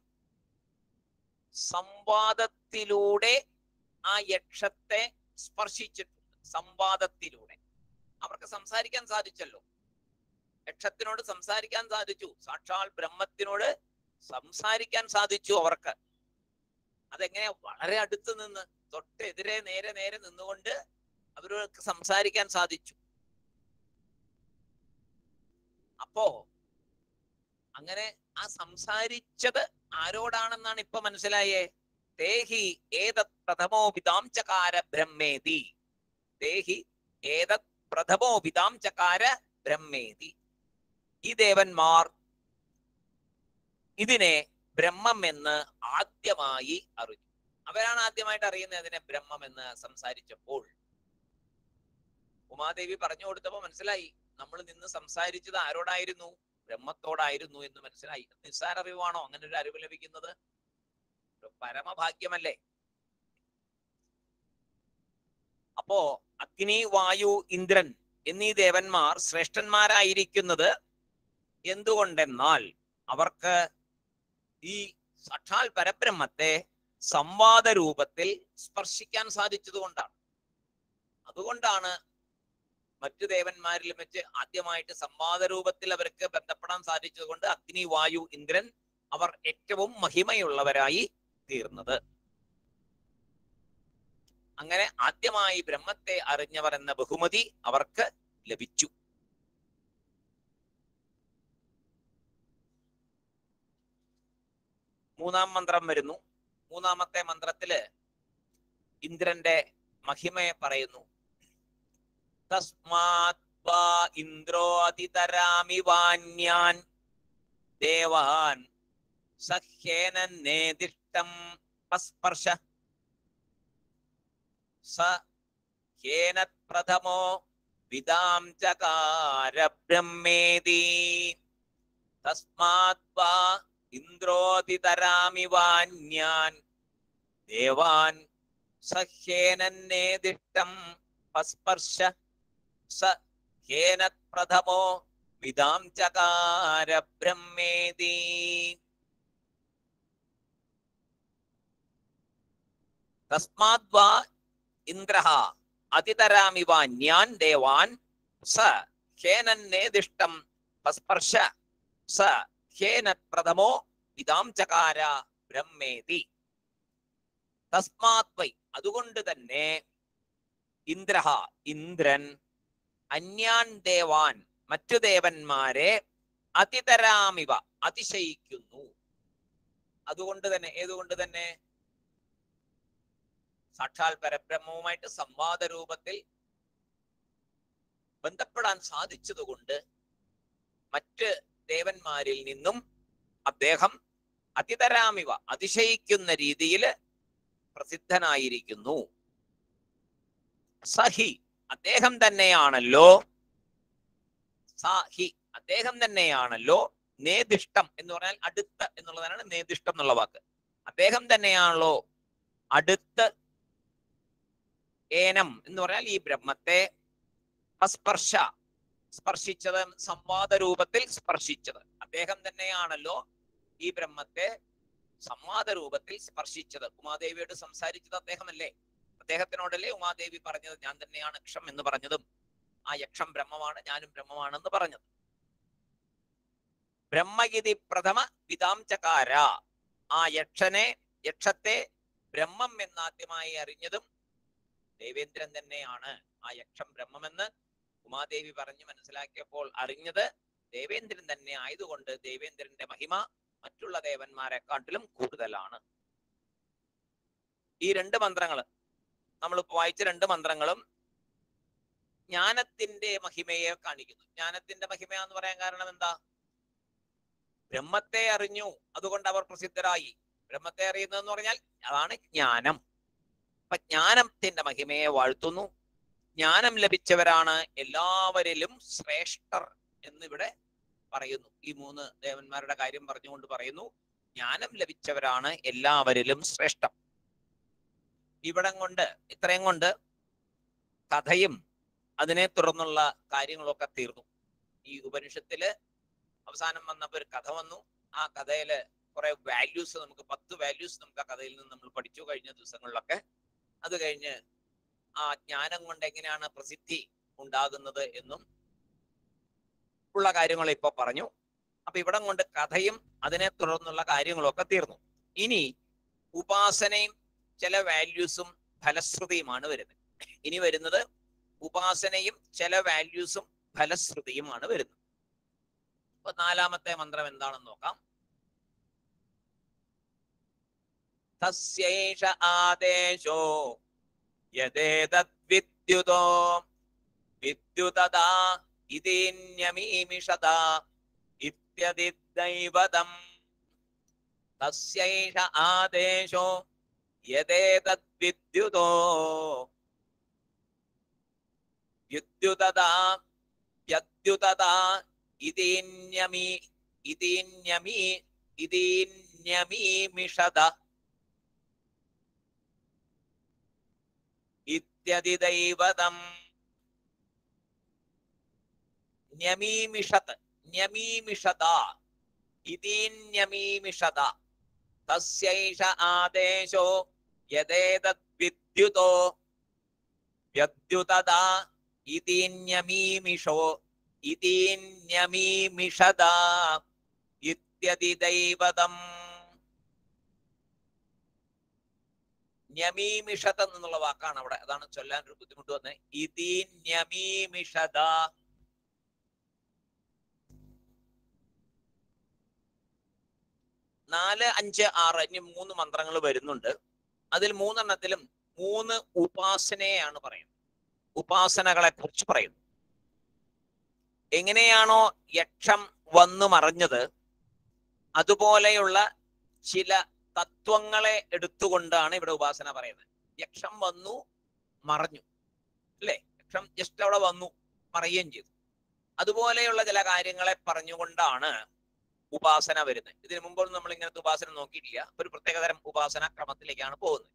സംവാദത്തിലൂടെ ആ യക്ഷത്തെ സ്പർശിച്ചിട്ടുണ്ട്. സംവാദത്തിലൂടെ അവർക്ക് സംസാരിക്കാൻ സാധിച്ചല്ലോ. യക്ഷത്തിനോട് സംസാരിക്കാൻ സാധിച്ചു, സാക്ഷാൽ ബ്രഹ്മത്തിനോട് സംസാരിക്കാൻ സാധിച്ചു അവർക്ക്. അതെങ്ങനെ? വളരെ അടുത്ത് നിന്ന്, തൊട്ടെതിരെ നേരെ നേരെ നിന്നുകൊണ്ട് അവർക്ക് സംസാരിക്കാൻ സാധിച്ചു. അപ്പോ അങ്ങനെ ആ സംസാരിച്ചത് ആരോടാണെന്നാണ് ഇപ്പൊ മനസ്സിലായേ? തേഹി ഏതത് പ്രഥമോ വിതാം ചകാര ബ്രഹ്മേതി. തേഹി ഏതത് പ്രഥമോ വിതാം ചകാര ബ്രഹ്മേതി. ഈ ദേവന്മാർ ഇതിനെ ബ്രഹ്മം എന്ന് ആദ്യമായി അറിഞ്ഞു. അവരാണ് ആദ്യമായിട്ട് അറിയുന്നത് അതിനെ ബ്രഹ്മം എന്ന് സംസാരിച്ചപ്പോൾ. ഉമാദേവി പറഞ്ഞു കൊടുത്തപ്പോ മനസ്സിലായി, നമ്മൾ നിന്ന് സംസാരിച്ചത് ആരോടായിരുന്നു? ബ്രഹ്മത്തോടായിരുന്നു എന്ന് മനസ്സിലായി. നിസ്സാര അറിവാണോ അങ്ങനെ ഒരു അറിവ് ലഭിക്കുന്നത്? പരമഭാഗ്യമല്ലേ? അപ്പോ അഗ്നി, വായു, ഇന്ദ്രൻ എന്നീ ദേവന്മാർ ശ്രേഷ്ഠന്മാരായിരിക്കുന്നത് എന്തുകൊണ്ടെന്നാൽ അവർക്ക് ഈ സാക്ഷാൽ പരബ്രഹ്മത്തെ സംവാദ രൂപത്തിൽ സ്പർശിക്കാൻ സാധിച്ചത് കൊണ്ടാണ്. അതുകൊണ്ടാണ് മറ്റു ദേവന്മാരിലും വെച്ച് ആദ്യമായിട്ട് സംവാദ രൂപത്തിൽ അവർക്ക് ബന്ധപ്പെടാൻ സാധിച്ചത് കൊണ്ട് അഗ്നി, വായു, ഇന്ദ്രൻ അവർ ഏറ്റവും മഹിമയുള്ളവരായി തീർന്നത്. അങ്ങനെ ആദ്യമായി ബ്രഹ്മത്തെ അറിഞ്ഞവർ എന്ന ബഹുമതി അവർക്ക് ലഭിച്ചു. മൂന്നാം മന്ത്രം വരുന്നു. മൂന്നാമത്തെ മന്ത്രത്തില് ഇന്ദ്രന്റെ മഹിമയെ പറയുന്നു. തസ്മാത് വാ ഇന്ദ്രോ അതിതരാമി വാന്യാൻ ദേവാൻ സഹ്യേന നേദിഷ്ടം പസ്പർശ സ ഹേന പ്രഥമോ വിദാം ചകാര ബ്രഹ്മേതി. തസ്മാത് വാ ഇന്ദ്രോതിതരാമി വാന്യാൻ ദേവാൻ സഹ്യേന നേദിഷ്ടം പസ്പർശ സ ഹേന പ്രഥമോ വിദാം ചകാര ബ്രഹ്മേതി. തസ്മാത് വാ ഇന്ദ്രഃ അതിതരാമി വാന്യാൻ ദേവാൻ സ ഹേന നേദിഷ്ടം പസ്പർശ സ ഹേന പ്രഥമോ വിദാം ചകാര ബ്രഹ്മേതി. തസ്മാത് വൈ അതുകൊണ്ട് തന്നെ ഇന്ദ്രഃ ഇന്ദ്രൻ അന്യാൻ ദേവാൻ മറ്റു ദേവന്മാരെ അതിതരാമിവ അതിശയിക്കുന്നു. അതുകൊണ്ട് തന്നെ, ഏതുകൊണ്ട് തന്നെ? സാക്ഷാൽ പരബ്രഹ്മവുമായിട്ട് സംവാദ രൂപത്തിൽ ബന്ധപ്പെടാൻ സാധിച്ചതുകൊണ്ട് മറ്റ് ദേവന്മാരിൽ നിന്നും അദ്ദേഹം അതിതരാമിവ അതിശയിക്കുന്ന രീതിയിൽ പ്രസിദ്ധനായിരിക്കുന്നു. സഹി അദ്ദേഹം തന്നെയാണല്ലോ, സഹി അദ്ദേഹം തന്നെയാണല്ലോ നേദിഷ്ടം എന്ന് പറഞ്ഞാൽ അടുത്ത് എന്നുള്ളതാണ് നേദിഷ്ടം എന്നുള്ള വാക്ക്. അദ്ദേഹം തന്നെയാണല്ലോ അടുത്ത് ഏനം എന്ന് പറഞ്ഞാൽ ഈ ബ്രഹ്മത്തെ പസ്പർശ സ്പർശിച്ചത്, സംവാദ രൂപത്തിൽ സ്പർശിച്ചത്. അദ്ദേഹം തന്നെയാണല്ലോ ഈ ബ്രഹ്മത്തെ സംവാദ രൂപത്തിൽ സ്പർശിച്ചത്. ഉമാദേവിയോട് സംസാരിച്ചത് അദ്ദേഹമല്ലേ? അദ്ദേഹത്തിനോടല്ലേ ഉമാദേവി പറഞ്ഞത് ഞാൻ തന്നെയാണ് യക്ഷം എന്ന് പറഞ്ഞതും ആ യക്ഷം ബ്രഹ്മമാണ്, ഞാനും ബ്രഹ്മമാണെന്ന് പറഞ്ഞത്. ബ്രഹ്മഗിതി പ്രഥമ വിതാം ചകാര, ആ യക്ഷത്തെ ബ്രഹ്മം എന്നാദ്യമായി അറിഞ്ഞതും ദേവേന്ദ്രൻ തന്നെയാണ്. ആ യക്ഷം ബ്രഹ്മമെന്ന് ഉമാദേവി പറഞ്ഞു മനസ്സിലാക്കിയപ്പോൾ അറിഞ്ഞത് ദേവേന്ദ്രൻ തന്നെ ആയതുകൊണ്ട് ദേവേന്ദ്രന്റെ മഹിമ മറ്റുള്ള ദേവന്മാരെക്കാട്ടിലും കൂടുതലാണ്. ഈ രണ്ട് മന്ത്രങ്ങൾ നമ്മൾ വായിച്ച രണ്ട് മന്ത്രങ്ങളും ജ്ഞാനത്തിന്റെ മഹിമയെ കാണിക്കുന്നു. ജ്ഞാനത്തിന്റെ മഹിമ എന്ന് പറയാൻ കാരണം എന്താ? ബ്രഹ്മത്തെ അറിഞ്ഞു, അതുകൊണ്ട് അവർ പ്രസിദ്ധരായി. ബ്രഹ്മത്തെ അറിയുന്നതെന്ന് പറഞ്ഞാൽ അതാണ് ജ്ഞാനം. അപ്പൊ ജ്ഞാനത്തിന്റെ മഹിമയെ വാഴ്ത്തുന്നു. ജ്ഞാനം ലഭിച്ചവരാണ് എല്ലാവരിലും ശ്രേഷ്ഠർ എന്നിവിടെ പറയുന്നു. ഈ മൂന്ന് ദേവന്മാരുടെ കാര്യം പറഞ്ഞുകൊണ്ട് പറയുന്നു, ജ്ഞാനം ലഭിച്ചവരാണ് എല്ലാവരിലും ശ്രേഷ്ഠം. ഇവിടം കൊണ്ട് ഇത്രയും കൊണ്ട് കഥയും അതിനെ തുടർന്നുള്ള കാര്യങ്ങളൊക്കെ തീർന്നു. ഈ ഉപനിഷത്തില് അവസാനം വന്നപ്പോ ഒരു കഥ വന്നു. ആ കഥയില് കുറെ വാല്യൂസ്, നമുക്ക് 10 വാല്യൂസ് നമുക്ക് ആ കഥയിൽ നിന്ന് നമ്മൾ പഠിച്ചു കഴിഞ്ഞ ദിവസങ്ങളിലൊക്കെ. അത് കഴിഞ്ഞ് ആ ജ്ഞാനം കൊണ്ട് എങ്ങനെയാണ് പ്രസിദ്ധി ഉണ്ടാകുന്നത് എന്നും ഉള്ള കാര്യങ്ങൾ ഇപ്പൊ പറഞ്ഞു. അപ്പൊ ഇവിടം കൊണ്ട് കഥയും അതിനെ തുടർന്നുള്ള കാര്യങ്ങളൊക്കെ തീർന്നു. ഇനി ഉപാസനയും ചില വാല്യൂസും ഫലശ്രുതിയുമാണ് വരുന്നത്. ഇനി വരുന്നത് ഉപാസനയും ചില വാല്യൂസും ഫലശ്രുതിയുമാണ് വരുന്നത്. അപ്പൊ 4ാമത്തെ മന്ത്രം എന്താണെന്ന് നോക്കാം. തസ്യൈഷ ആദേശോ യദേതദ്വിദ്യുതോ വിദ്യുതദാ ഇതീന്യമീമിഷത ഇത്യദിദൈവതം. തസ്യൈഷ ആദേശോ യദേതദ്വിദ്യുതോ വിദ്യുതദാ യദ്യുതദാ ഇതീന്യമീമിഷത ഇത്യദിദൈവതം. ന്യമീമിഷത് ന്യമീമിഷത ഇതീന്യമീമിഷത. തസ്യൈഷ ആദേശോ യദേതദ്വിദ്യുതോ വ്യദ്യുതദാ ഇതീന്യമീമിഷോ ഇതീന്യമീമിഷത ഇത്യദിദൈവതം. ന്യമീമിഷത എന്നുള്ള വാക്കാണ് അവിടെ, അതാണ് ചൊല്ലാൻ ഒരു ബുദ്ധിമുട്ട് വന്നത്. ഇതീന്യമീമിഷത. 4, 5, 6 ഇനി 3 മന്ത്രങ്ങൾ വരുന്നുണ്ട്. അതിൽ 3 3 ഉപാസനയാണ് പറയുന്നത്. ഉപാസനകളെ കുറിച്ച് പറയുന്നു. എങ്ങനെയാണോ യക്ഷം വന്നു മറഞ്ഞത്, അതുപോലെയുള്ള ചില തത്വങ്ങളെ എടുത്തുകൊണ്ടാണ് ഇവിടെ ഉപാസന പറയുന്നത്. യക്ഷം വന്നു മറഞ്ഞു അല്ലേ? യക്ഷം ജസ്റ്റ് അവിടെ വന്നു മറയുകയും ചെയ്തു. അതുപോലെയുള്ള ചില കാര്യങ്ങളെ പറഞ്ഞുകൊണ്ടാണ് ഉപാസന വരുന്നത്. ഇതിനു മുമ്പൊന്നും നമ്മൾ ഇങ്ങനത്തെ ഉപാസന നോക്കിയിട്ടില്ല. ഒരു പ്രത്യേകതരം ഉപാസന ക്രമത്തിലേക്കാണ് പോകുന്നത്.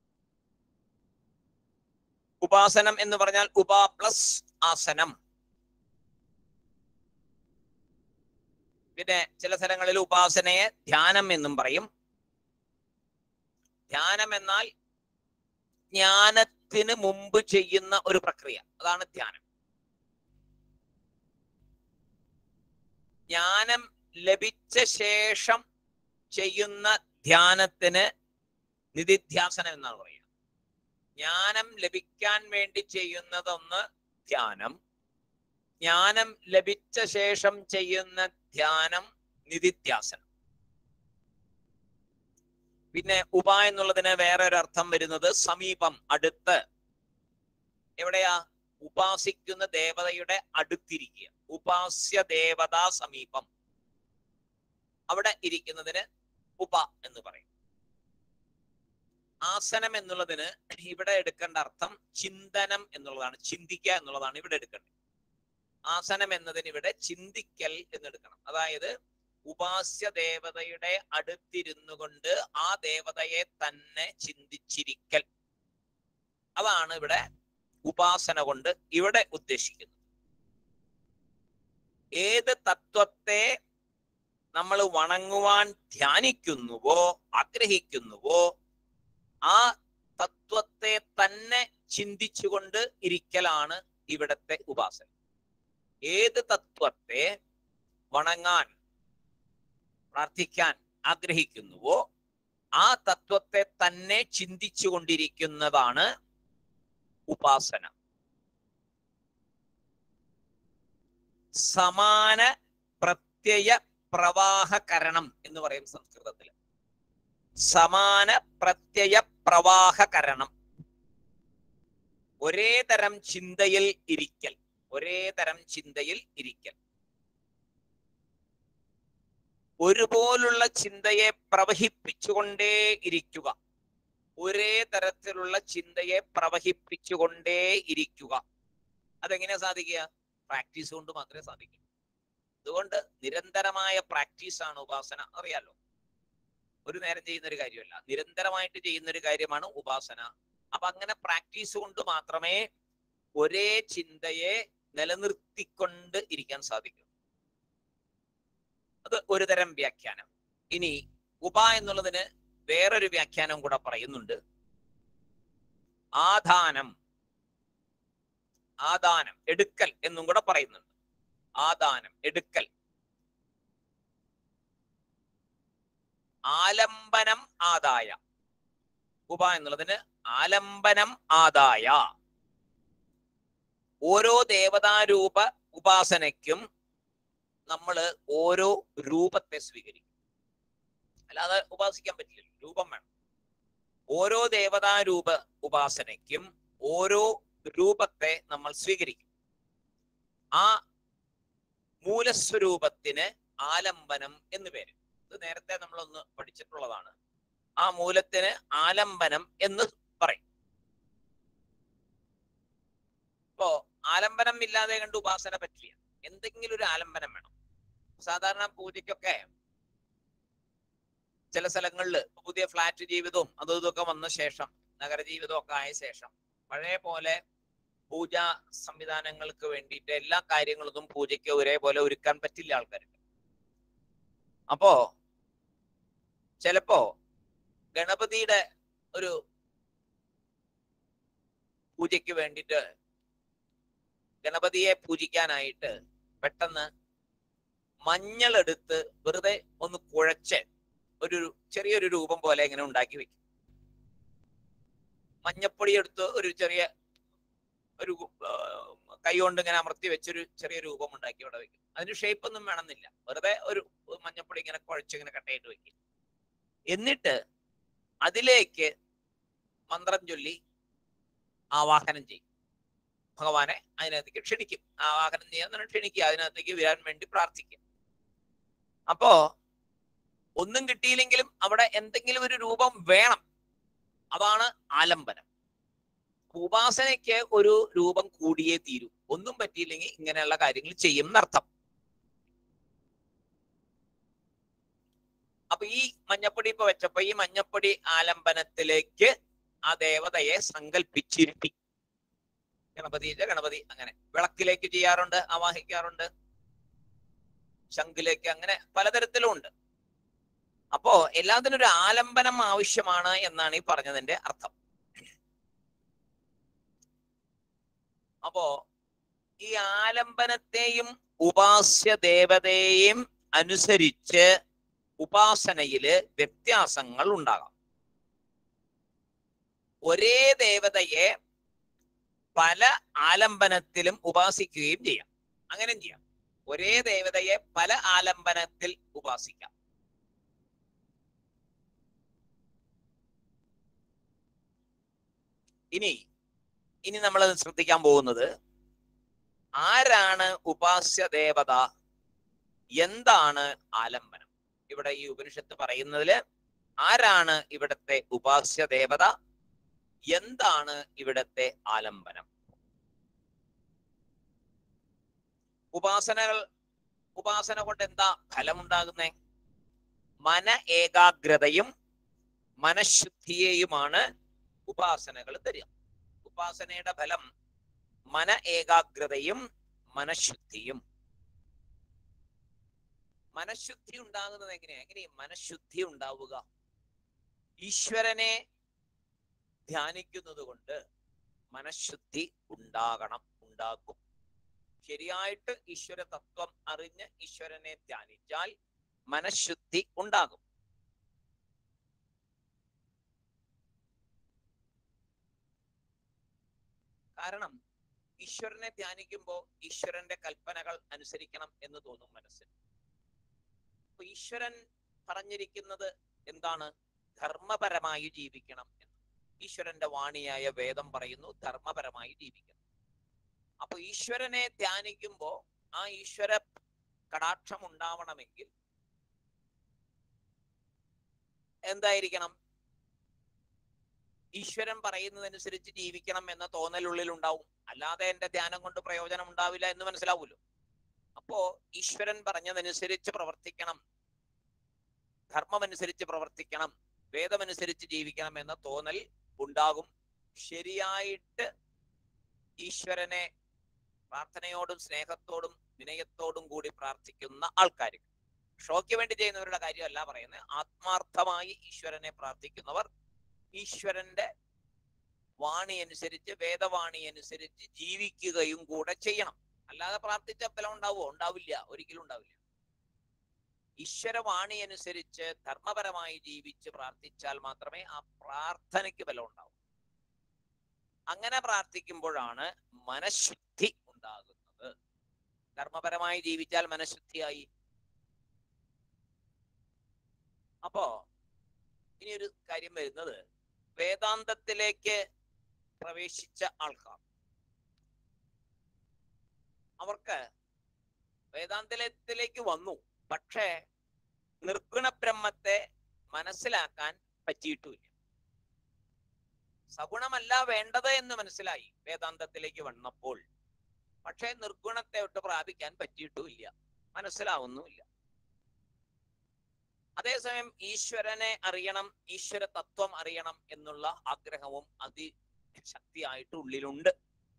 ഉപാസനം എന്ന് പറഞ്ഞാൽ ഉപ പ്ലസ് ആസനം. പിന്നെ ചില സ്ഥലങ്ങളിൽ ഉപാസനയെ ധ്യാനം എന്നും പറയും. ധ്യാനം എന്നാൽ ജ്ഞാനത്തിന് മുമ്പ് ചെയ്യുന്ന ഒരു പ്രക്രിയ, അതാണ് ധ്യാനം. ജ്ഞാനം ലഭിച്ച ശേഷം ചെയ്യുന്ന ധ്യാനത്തിന് നിധിധ്യാസനം എന്നാണ് പറയുക. ജ്ഞാനം ലഭിക്കാൻ വേണ്ടി ചെയ്യുന്നതൊന്ന് ധ്യാനം, ജ്ഞാനം ലഭിച്ച ശേഷം ചെയ്യുന്ന ധ്യാനം നിധിധ്യാസനം. പിന്നെ ഉപ എന്നുള്ളതിന് വേറെ ഒരു അർത്ഥം വരുന്നത് സമീപം, അടുത്ത്. എവിടെയാ? ഉപാസിക്കുന്ന ദേവതയുടെ അടുത്തിരിക്കുക. ഉപാസ്യ ദേവതാ സമീപം, അവിടെ ഇരിക്കുന്നതിന് ഉപ എന്ന് പറയും. ആസനം എന്നുള്ളതിന് ഇവിടെ എടുക്കേണ്ട അർത്ഥം ചിന്തനം എന്നുള്ളതാണ്, ചിന്തിക്കുക എന്നുള്ളതാണ് ഇവിടെ എടുക്കേണ്ടത്. ആസനം എന്നതിന് ഇവിടെ ചിന്തിക്കൽ എന്നെടുക്കണം. അതായത് ഉപാസ്യ ദേവതയുടെ അടുത്തിരുന്നു കൊണ്ട് ആ ദേവതയെ തന്നെ ചിന്തിച്ചിരിക്കൽ, അതാണ് ഇവിടെ ഉപാസന കൊണ്ട് ഇവിടെ ഉദ്ദേശിക്കുന്നത്. ഏത് തത്വത്തെ നമ്മൾ വണങ്ങുവാൻ ധ്യാനിക്കുന്നുവോ ആഗ്രഹിക്കുന്നുവോ ആ തത്വത്തെ തന്നെ ചിന്തിച്ചുകൊണ്ട് ഇരിക്കലാണ് ഇവിടത്തെ ഉപാസന. ഏത് തത്വത്തെ വണങ്ങാൻ പ്രാർത്ഥിക്കാൻ ആഗ്രഹിക്കുന്നുവോ ആ തത്വത്തെ തന്നെ ചിന്തിച്ചു കൊണ്ടിരിക്കുന്നതാണ് ഉപാസന. സമാന പ്രത്യയ പ്രവാഹകരണം എന്ന് പറയും സംസ്കൃതത്തിൽ. സമാന പ്രത്യയ പ്രവാഹകരണം, ഒരേ തരം ചിന്തയിൽ ഇരിക്കൽ, ഒരേ തരം ചിന്തയിൽ ഇരിക്കൽ. ഒരുപോലുള്ള ചിന്തയെ പ്രവഹിപ്പിച്ചുകൊണ്ടേ ഇരിക്കുക, ഒരേ തരത്തിലുള്ള ചിന്തയെ പ്രവഹിപ്പിച്ചുകൊണ്ടേ ഇരിക്കുക. അതെങ്ങനെയാ സാധിക്കുക? പ്രാക്ടീസ് കൊണ്ട് മാത്രമേ സാധിക്കൂ. അതുകൊണ്ട് നിരന്തരമായ പ്രാക്ടീസാണ് ഉപാസന. അറിയാലോ, ഒരു നേരം ചെയ്യുന്ന ഒരു കാര്യമല്ല, നിരന്തരമായിട്ട് ചെയ്യുന്ന ഒരു കാര്യമാണ് ഉപാസന. അപ്പൊ അങ്ങനെ പ്രാക്ടീസ് കൊണ്ട് മാത്രമേ ഒരേ ചിന്തയെ നിലനിർത്തിക്കൊണ്ട് ഇരിക്കാൻ സാധിക്കൂ. അത് ഒരു തരം വ്യാഖ്യാനം. ഇനി ഉപ എന്നുള്ളതിന് വേറൊരു വ്യാഖ്യാനം കൂടെ പറയുന്നുണ്ട്. ആധാനം, ആദാനം, എടുക്കൽ എന്നും കൂടെ പറയുന്നുണ്ട്. ആദാനം, എടുക്കൽ. ആലംബനം ആദായ. ഉപ എന്നുള്ളതിന് ആലംബനം ആദായ. ഓരോ ദേവതാരൂപ ഉപാസനയ്ക്കും നമ്മൾ ഓരോ രൂപത്തെ സ്വീകരിക്കും, അല്ലാതെ ഉപാസിക്കാൻ പറ്റില്ല, രൂപം വേണം. ഓരോ ദേവതാരൂപ ഉപാസനയ്ക്കും ഓരോ രൂപത്തെ നമ്മൾ സ്വീകരിക്കും. ആ മൂലസ്വരൂപത്തിന് ആലംബനം എന്ന് പേര്. ഇത് നേരത്തെ നമ്മളൊന്ന് പഠിച്ചിട്ടുള്ളതാണ്. ആ മൂലത്തിന് ആലംബനം എന്ന് പറയും. ഇപ്പോ ആലംബനം ഇല്ലാതെ കണ്ട് ഉപാസന പറ്റില്ല, എന്തെങ്കിലും ഒരു ആലംബനം വേണം. സാധാരണ പൂജയ്ക്കൊക്കെ ചില സ്ഥലങ്ങളിൽ പുതിയ ഫ്ലാറ്റ് ജീവിതവും അതും ഇതൊക്കെ വന്ന ശേഷം, നഗരജീവിതവും ഒക്കെ ആയ ശേഷം, പഴയ പോലെ പൂജാ സംവിധാനങ്ങൾക്ക് വേണ്ടിയിട്ട് എല്ലാ കാര്യങ്ങളൊന്നും പൂജയ്ക്ക് ഒരേപോലെ ഒരുക്കാൻ പറ്റില്ല ആൾക്കാർക്ക്. അപ്പോ ചിലപ്പോ ഗണപതിയുടെ ഒരു പൂജയ്ക്ക് വേണ്ടിയിട്ട്, ഗണപതിയെ പൂജിക്കാനായിട്ട് പെട്ടെന്ന് മഞ്ഞൾ എടുത്ത് വെറുതെ ഒന്ന് കുഴച്ച് ഒരു ചെറിയൊരു രൂപം പോലെ ഇങ്ങനെ ഉണ്ടാക്കി വെക്കും. മഞ്ഞപ്പൊടി എടുത്ത് ഒരു ചെറിയ ഒരു കൈ കൊണ്ട് ഇങ്ങനെ അമർത്തി വെച്ചൊരു ചെറിയ രൂപം ഉണ്ടാക്കി അവിടെ വെക്കും. അതിന് ഷേപ്പ് ഒന്നും വേണമെന്നില്ല, വെറുതെ ഒരു മഞ്ഞപ്പൊടി ഇങ്ങനെ കുഴച്ച് ഇങ്ങനെ കട്ടയിട്ട് വെക്കും. എന്നിട്ട് അതിലേക്ക് മന്ത്രം ചൊല്ലി ആവാഹനം ചെയ്യും. ഭഗവാനെ അതിനകത്തേക്ക് ക്ഷണിക്കും. ആവാഹനം ചെയ്യാൻ ക്ഷണിക്കുക, അതിനകത്തേക്ക് വരാൻ വേണ്ടി പ്രാർത്ഥിക്കും. അപ്പോ ഒന്നും കിട്ടിയില്ലെങ്കിലും അവിടെ എന്തെങ്കിലും ഒരു രൂപം വേണം, അതാണ് ആലംബനം. ഉപാസനയ്ക്ക് ഒരു രൂപം കൂടിയേ തീരൂ. ഒന്നും പറ്റിയില്ലെങ്കിൽ ഇങ്ങനെയുള്ള കാര്യങ്ങൾ ചെയ്യും എന്നർത്ഥം. അപ്പൊ ഈ മഞ്ഞപ്പൊടി ഇപ്പൊ വെച്ചപ്പോ ഈ മഞ്ഞപ്പൊടി ആലംബനത്തിലേക്ക് ആ ദേവതയെ സങ്കല്പിച്ചിരുത്തി. ഗണപതി അങ്ങനെ വിളക്കിലേക്ക് ചെയ്യാറുണ്ട്, ആവാഹിക്കാറുണ്ട്, ശംഖിലേക്ക്, അങ്ങനെ പലതരത്തിലും ഉണ്ട്. അപ്പോ എല്ലാത്തിനും ഒരു ആലംബനം ആവശ്യമാണ് എന്നാണ് ഈ പറഞ്ഞതിന്റെ അർത്ഥം. അപ്പോ ഈ ആലംബനത്തെയും ഉപാസ്യ ദേവതയെയും അനുസരിച്ച് ഉപാസനയില് വ്യത്യാസങ്ങൾ ഉണ്ടാകാം. ഒരേ ദേവതയെ പല ആലംബനത്തിലും ഉപാസിക്കുകയും ചെയ്യാം, അങ്ങനെയും ചെയ്യാം. ഒരേ ദേവതയെ പല ആലംബനത്തിൽ ഉപാസിക്കാം. ഇനി നമ്മൾ ശ്രദ്ധിക്കാൻ പോകുന്നത്, ആരാണ് ഉപാസ്യ ദേവത, എന്താണ് ആലംബനം? ഇവിടെ ഈ ഉപനിഷത്ത് പറയുന്നതില് ആരാണ് ഇവിടത്തെ ഉപാസ്യ ദേവത, എന്താണ് ഇവിടത്തെ ആലംബനം? ഉപാസന കൊണ്ട് എന്താ ഫലമുണ്ടാകുന്നേ? മന ഏകാഗ്രതയും മനഃശുദ്ധിയെയുമാണ് ഉപാസനകൾ തരിക. ഉപാസനയുടെ ഫലം മന ഏകാഗ്രതയും മനഃശുദ്ധിയും. മനഃശുദ്ധി ഉണ്ടാകുന്നത് എങ്ങനെയാ മനഃശുദ്ധി ഉണ്ടാവുക? ഈശ്വരനെ ധ്യാനിക്കുന്നത് കൊണ്ട് മനഃശുദ്ധി ഉണ്ടാകും. ശരിയായിട്ട് ഈശ്വര തത്വം അറിഞ്ഞ് ഈശ്വരനെ ധ്യാനിച്ചാൽ മനഃശുദ്ധി ഉണ്ടാകും. കാരണം ഈശ്വരനെ ധ്യാനിക്കുമ്പോൾ ഈശ്വരന്റെ കൽപ്പനകൾ അനുസരിക്കണം എന്ന് തോന്നും മനസ്സിന്. അപ്പൊ ഈശ്വരൻ പറഞ്ഞിരിക്കുന്നത് എന്താണ്? ധർമ്മപരമായി ജീവിക്കണം എന്ന്. ഈശ്വരന്റെ വാണിയായ വേദം പറയുന്നു ധർമ്മപരമായി ജീവിക്കണം. അപ്പൊ ഈശ്വരനെ ധ്യാനിക്കുമ്പോ ആ ഈശ്വര കടാക്ഷം ഉണ്ടാവണമെങ്കിൽ എന്തായിരിക്കണം? ഈശ്വരൻ പറയുന്നതനുസരിച്ച് ജീവിക്കണം എന്ന തോന്നലുള്ളിൽ ഉണ്ടാവും. അല്ലാതെ എന്റെ ധ്യാനം കൊണ്ട് പ്രയോജനം ഉണ്ടാവില്ല എന്ന് മനസ്സിലാവൂല്ലോ. അപ്പോ ഈശ്വരൻ പറഞ്ഞതനുസരിച്ച് പ്രവർത്തിക്കണം, ധർമ്മമനുസരിച്ച് പ്രവർത്തിക്കണം, വേദമനുസരിച്ച് ജീവിക്കണം എന്ന തോന്നൽ ഉണ്ടാകും. ശരിയായിട്ട് ഈശ്വരനെ പ്രാർത്ഥനയോടും സ്നേഹത്തോടും വിനയത്തോടും കൂടി പ്രാർത്ഥിക്കുന്ന ആൾക്കാർ, ഷോയ്ക്ക് വേണ്ടി ചെയ്യുന്നവരുടെ കാര്യമല്ല പറയുന്നത്. ആത്മാർത്ഥമായി ഈശ്വരനെ പ്രാർത്ഥിക്കുന്നവർ ഈശ്വരന്റെ വാണി അനുസരിച്ച്, വേദവാണി അനുസരിച്ച് ജീവിക്കുകയും കൂടെ ചെയ്യണം. അല്ലാതെ പ്രാർത്ഥിച്ച ഫലം ഉണ്ടാവുമോ? ഉണ്ടാവില്ല, ഒരിക്കലും ഉണ്ടാവില്ല. ഈശ്വരവാണി അനുസരിച്ച് ധർമ്മപരമായി ജീവിച്ച് പ്രാർത്ഥിച്ചാൽ മാത്രമേ ആ പ്രാർത്ഥനയ്ക്ക് ഫലം ഉണ്ടാവൂ. അങ്ങനെ പ്രാർത്ഥിക്കുമ്പോഴാണ് മനഃശുദ്ധി ഉണ്ടാകുന്നത്. ധർമ്മപരമായി ജീവിച്ചാൽ മനഃശുദ്ധിയായി. അപ്പോ ഇനിയൊരു കാര്യം വരുന്നത്, വേദാന്തത്തിലേക്ക് പ്രവേശിച്ച ആൾക്കാർ, അവർക്ക് വേദാന്തത്തിലേക്ക് വന്നു, പക്ഷേ നിർഗുണ ബ്രഹ്മത്തെ മനസ്സിലാക്കാൻ പറ്റിയിട്ടുമില്ല. സഗുണമല്ല വേണ്ടത് എന്ന് മനസ്സിലായി വേദാന്തത്തിലേക്ക് വന്നപ്പോൾ, പക്ഷേ നിർഗുണത്തെ ഒട്ട് പ്രാപിക്കാൻ പറ്റിയിട്ടുമില്ല, മനസ്സിലാവുന്നുമില്ല. അതേസമയം ഈശ്വരനെ അറിയണം, ഈശ്വര തത്വം അറിയണം എന്നുള്ള ആഗ്രഹവും അതിശക്തിയായിട്ട് ഉള്ളിലുണ്ട്.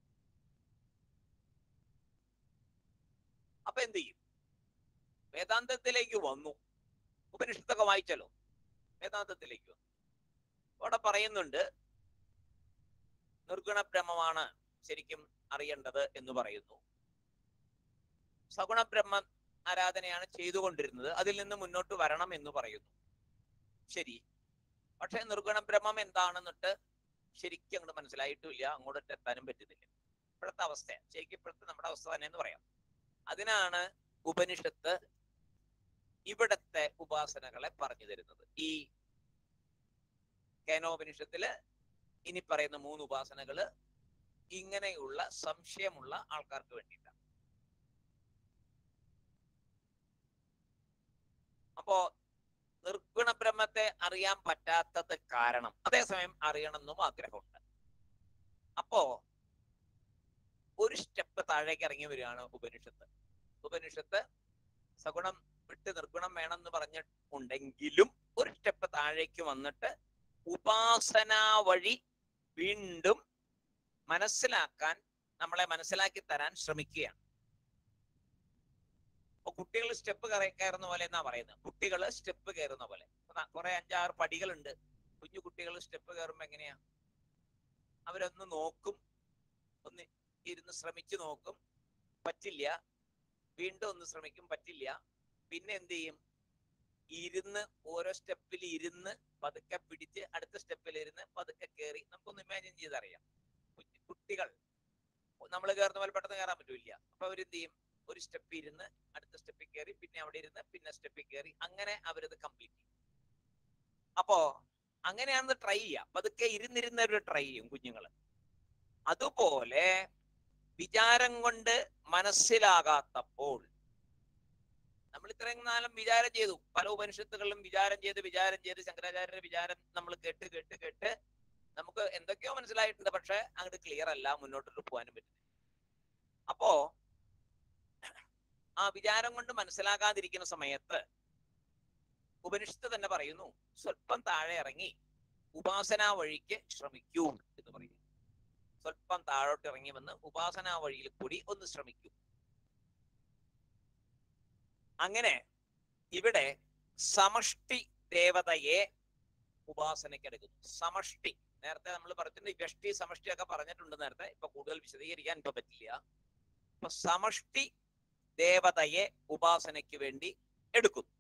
അപ്പൊ എന്ത് ചെയ്യും? വേദാന്തത്തിലേക്ക് വന്നു, ഉപനിഷത്തൊക്കെ വായിച്ചല്ലോ, വേദാന്തത്തിലേക്ക് വന്നു. അവിടെ പറയുന്നുണ്ട് നിർഗുണ ബ്രഹ്മമാണ് ശരിക്കും അറിയേണ്ടത് എന്ന് പറയുന്നു. സഗുണ ബ്രഹ്മ ആരാധനയാണ് ചെയ്തുകൊണ്ടിരുന്നത്, അതിൽ നിന്ന് മുന്നോട്ട് വരണം എന്ന് പറയുന്നു. ശരി, പക്ഷെ നിർഗുണ ബ്രഹ്മം എന്താണെന്നിട്ട് ശരിക്കും അങ്ങോട്ട് മനസ്സിലായിട്ടുമില്ല, അങ്ങോട്ട് എത്താനും പറ്റുന്നില്ല. ഇപ്പോഴത്തെ അവസ്ഥ ശരിക്കും ഇപ്പോഴത്തെ നമ്മുടെ അവസ്ഥ തന്നെ എന്ന് പറയാം. അതിനാണ് ഉപനിഷത്ത് ഇവിടത്തെ ഉപാസനകളെ പറഞ്ഞു തരുന്നത്. ഈ കേനോപനിഷത്തില് ഇനി പറയുന്ന 3 ഉപാസനകള് ഇങ്ങനെയുള്ള സംശയമുള്ള ആൾക്കാർക്ക് വേണ്ടിയിട്ടാണ്. അപ്പോ നിർഗുണ ബ്രഹ്മത്തെ അറിയാൻ പറ്റാത്തത് കാരണം, അതേസമയം അറിയണമെന്നും ആഗ്രഹമുണ്ട്. അപ്പോ ഒരു സ്റ്റെപ്പ് താഴേക്ക് ഇറങ്ങി വരികയാണ് ഉപനിഷത്ത്. ഉപനിഷത്ത് സഗുണം വിട്ട് നിർഗുണം വേണമെന്ന് പറഞ്ഞിട്ടുണ്ടെങ്കിലും ഒരു സ്റ്റെപ്പ് താഴേക്ക് വന്നിട്ട് ഉപാസന വഴി വീണ്ടും മനസ്സിലാക്കാൻ, നമ്മളെ മനസ്സിലാക്കി തരാൻ ശ്രമിക്കുകയാണ്. അപ്പൊ കുട്ടികൾ സ്റ്റെപ്പ് കയറുന്ന പോലെ എന്നാ പറയുന്നത്. കുട്ടികൾ സ്റ്റെപ്പ് കയറുന്ന പോലെ കുറെ 5-6 പടികളുണ്ട്. കുഞ്ഞു കുട്ടികൾ സ്റ്റെപ്പ് കയറുമ്പോ എങ്ങനെയാ? അവരൊന്ന് നോക്കും, ഒന്ന് ഇരുന്ന് ശ്രമിച്ചു നോക്കും, പറ്റില്ല, വീണ്ടും ഒന്ന് ശ്രമിക്കും, പറ്റില്ല, പിന്നെ എന്ത് ചെയ്യും? ഇരുന്ന് ഓരോ സ്റ്റെപ്പിൽ ഇരുന്ന് പതുക്കെ പിടിച്ച് അടുത്ത സ്റ്റെപ്പിൽ ഇരുന്ന് പതുക്കെ കയറി. നമുക്കൊന്ന് ഇമാജിൻ ചെയ്തറിയാം. കുട്ടികൾ നമ്മൾ കയറുന്ന പോലെ പെട്ടെന്ന് കയറാൻ പറ്റൂല. അപ്പൊ അവരെന്ത് ചെയ്യും? ഒരു സ്റ്റെപ്പ് ഇരുന്ന് അടുത്ത സ്റ്റെപ്പിൽ കയറി, പിന്നെ അവിടെ ഇരുന്ന് പിന്നെ സ്റ്റെപ്പിൽ കയറി, അങ്ങനെ അവരത് കംപ്ലീറ്റ് ചെയ്യും. അപ്പോ അങ്ങനെയാണെന്ന് ട്രൈ ചെയ്യാം. പതുക്കെ ഇരുന്നിരുന്നവര് ട്രൈ ചെയ്യും കുഞ്ഞുങ്ങള്. അതുപോലെ വിചാരം കൊണ്ട് മനസ്സിലാകാത്തപ്പോൾ നമ്മൾ ഇത്രയും കാലം വിചാരം ചെയ്തു, പല ഉപനിഷത്തുകളിലും വിചാരം ചെയ്ത് ശങ്കരാചാര്യരുടെ വിചാരം നമ്മൾ കേട്ട് നമുക്ക് എന്തൊക്കെയോ മനസ്സിലായിട്ടുണ്ട്, പക്ഷെ അങ്ങോട്ട് ക്ലിയർ അല്ല, മുന്നോട്ട് പോകാനും പറ്റില്ല. അപ്പോ ആ വിചാരം കൊണ്ട് മനസ്സിലാകാതിരിക്കുന്ന സമയത്ത് ഉപനിഷത്ത് തന്നെ പറയുന്നു, സ്വല്പം താഴെ ഇറങ്ങി ഉപാസനാ വഴിക്ക് ശ്രമിക്കൂ എന്ന് പറയുന്നു. സ്വല്പം താഴോട്ട് ഇറങ്ങി വന്ന് ഉപാസനാ വഴിയിൽ കൂടി ഒന്ന് ശ്രമിക്കൂ. അങ്ങനെ ഇവിടെ സമഷ്ടി ദേവതയെ ഉപാസനയ്ക്കെടുക്കുന്നു. സമഷ്ടി, നേരത്തെ നമ്മൾ പറഞ്ഞിട്ടുണ്ട് വ്യഷ്ടി സമഷ്ടി ഒക്കെ പറഞ്ഞിട്ടുണ്ട് നേരത്തെ, ഇപ്പൊ കൂടുതൽ വിശദീകരിക്കാൻ ഇപ്പൊ പറ്റില്ല. അപ്പൊ സമഷ്ടി ദേവതയെ ഉപാസനയ്ക്ക് വേണ്ടി എടുക്കുന്നു.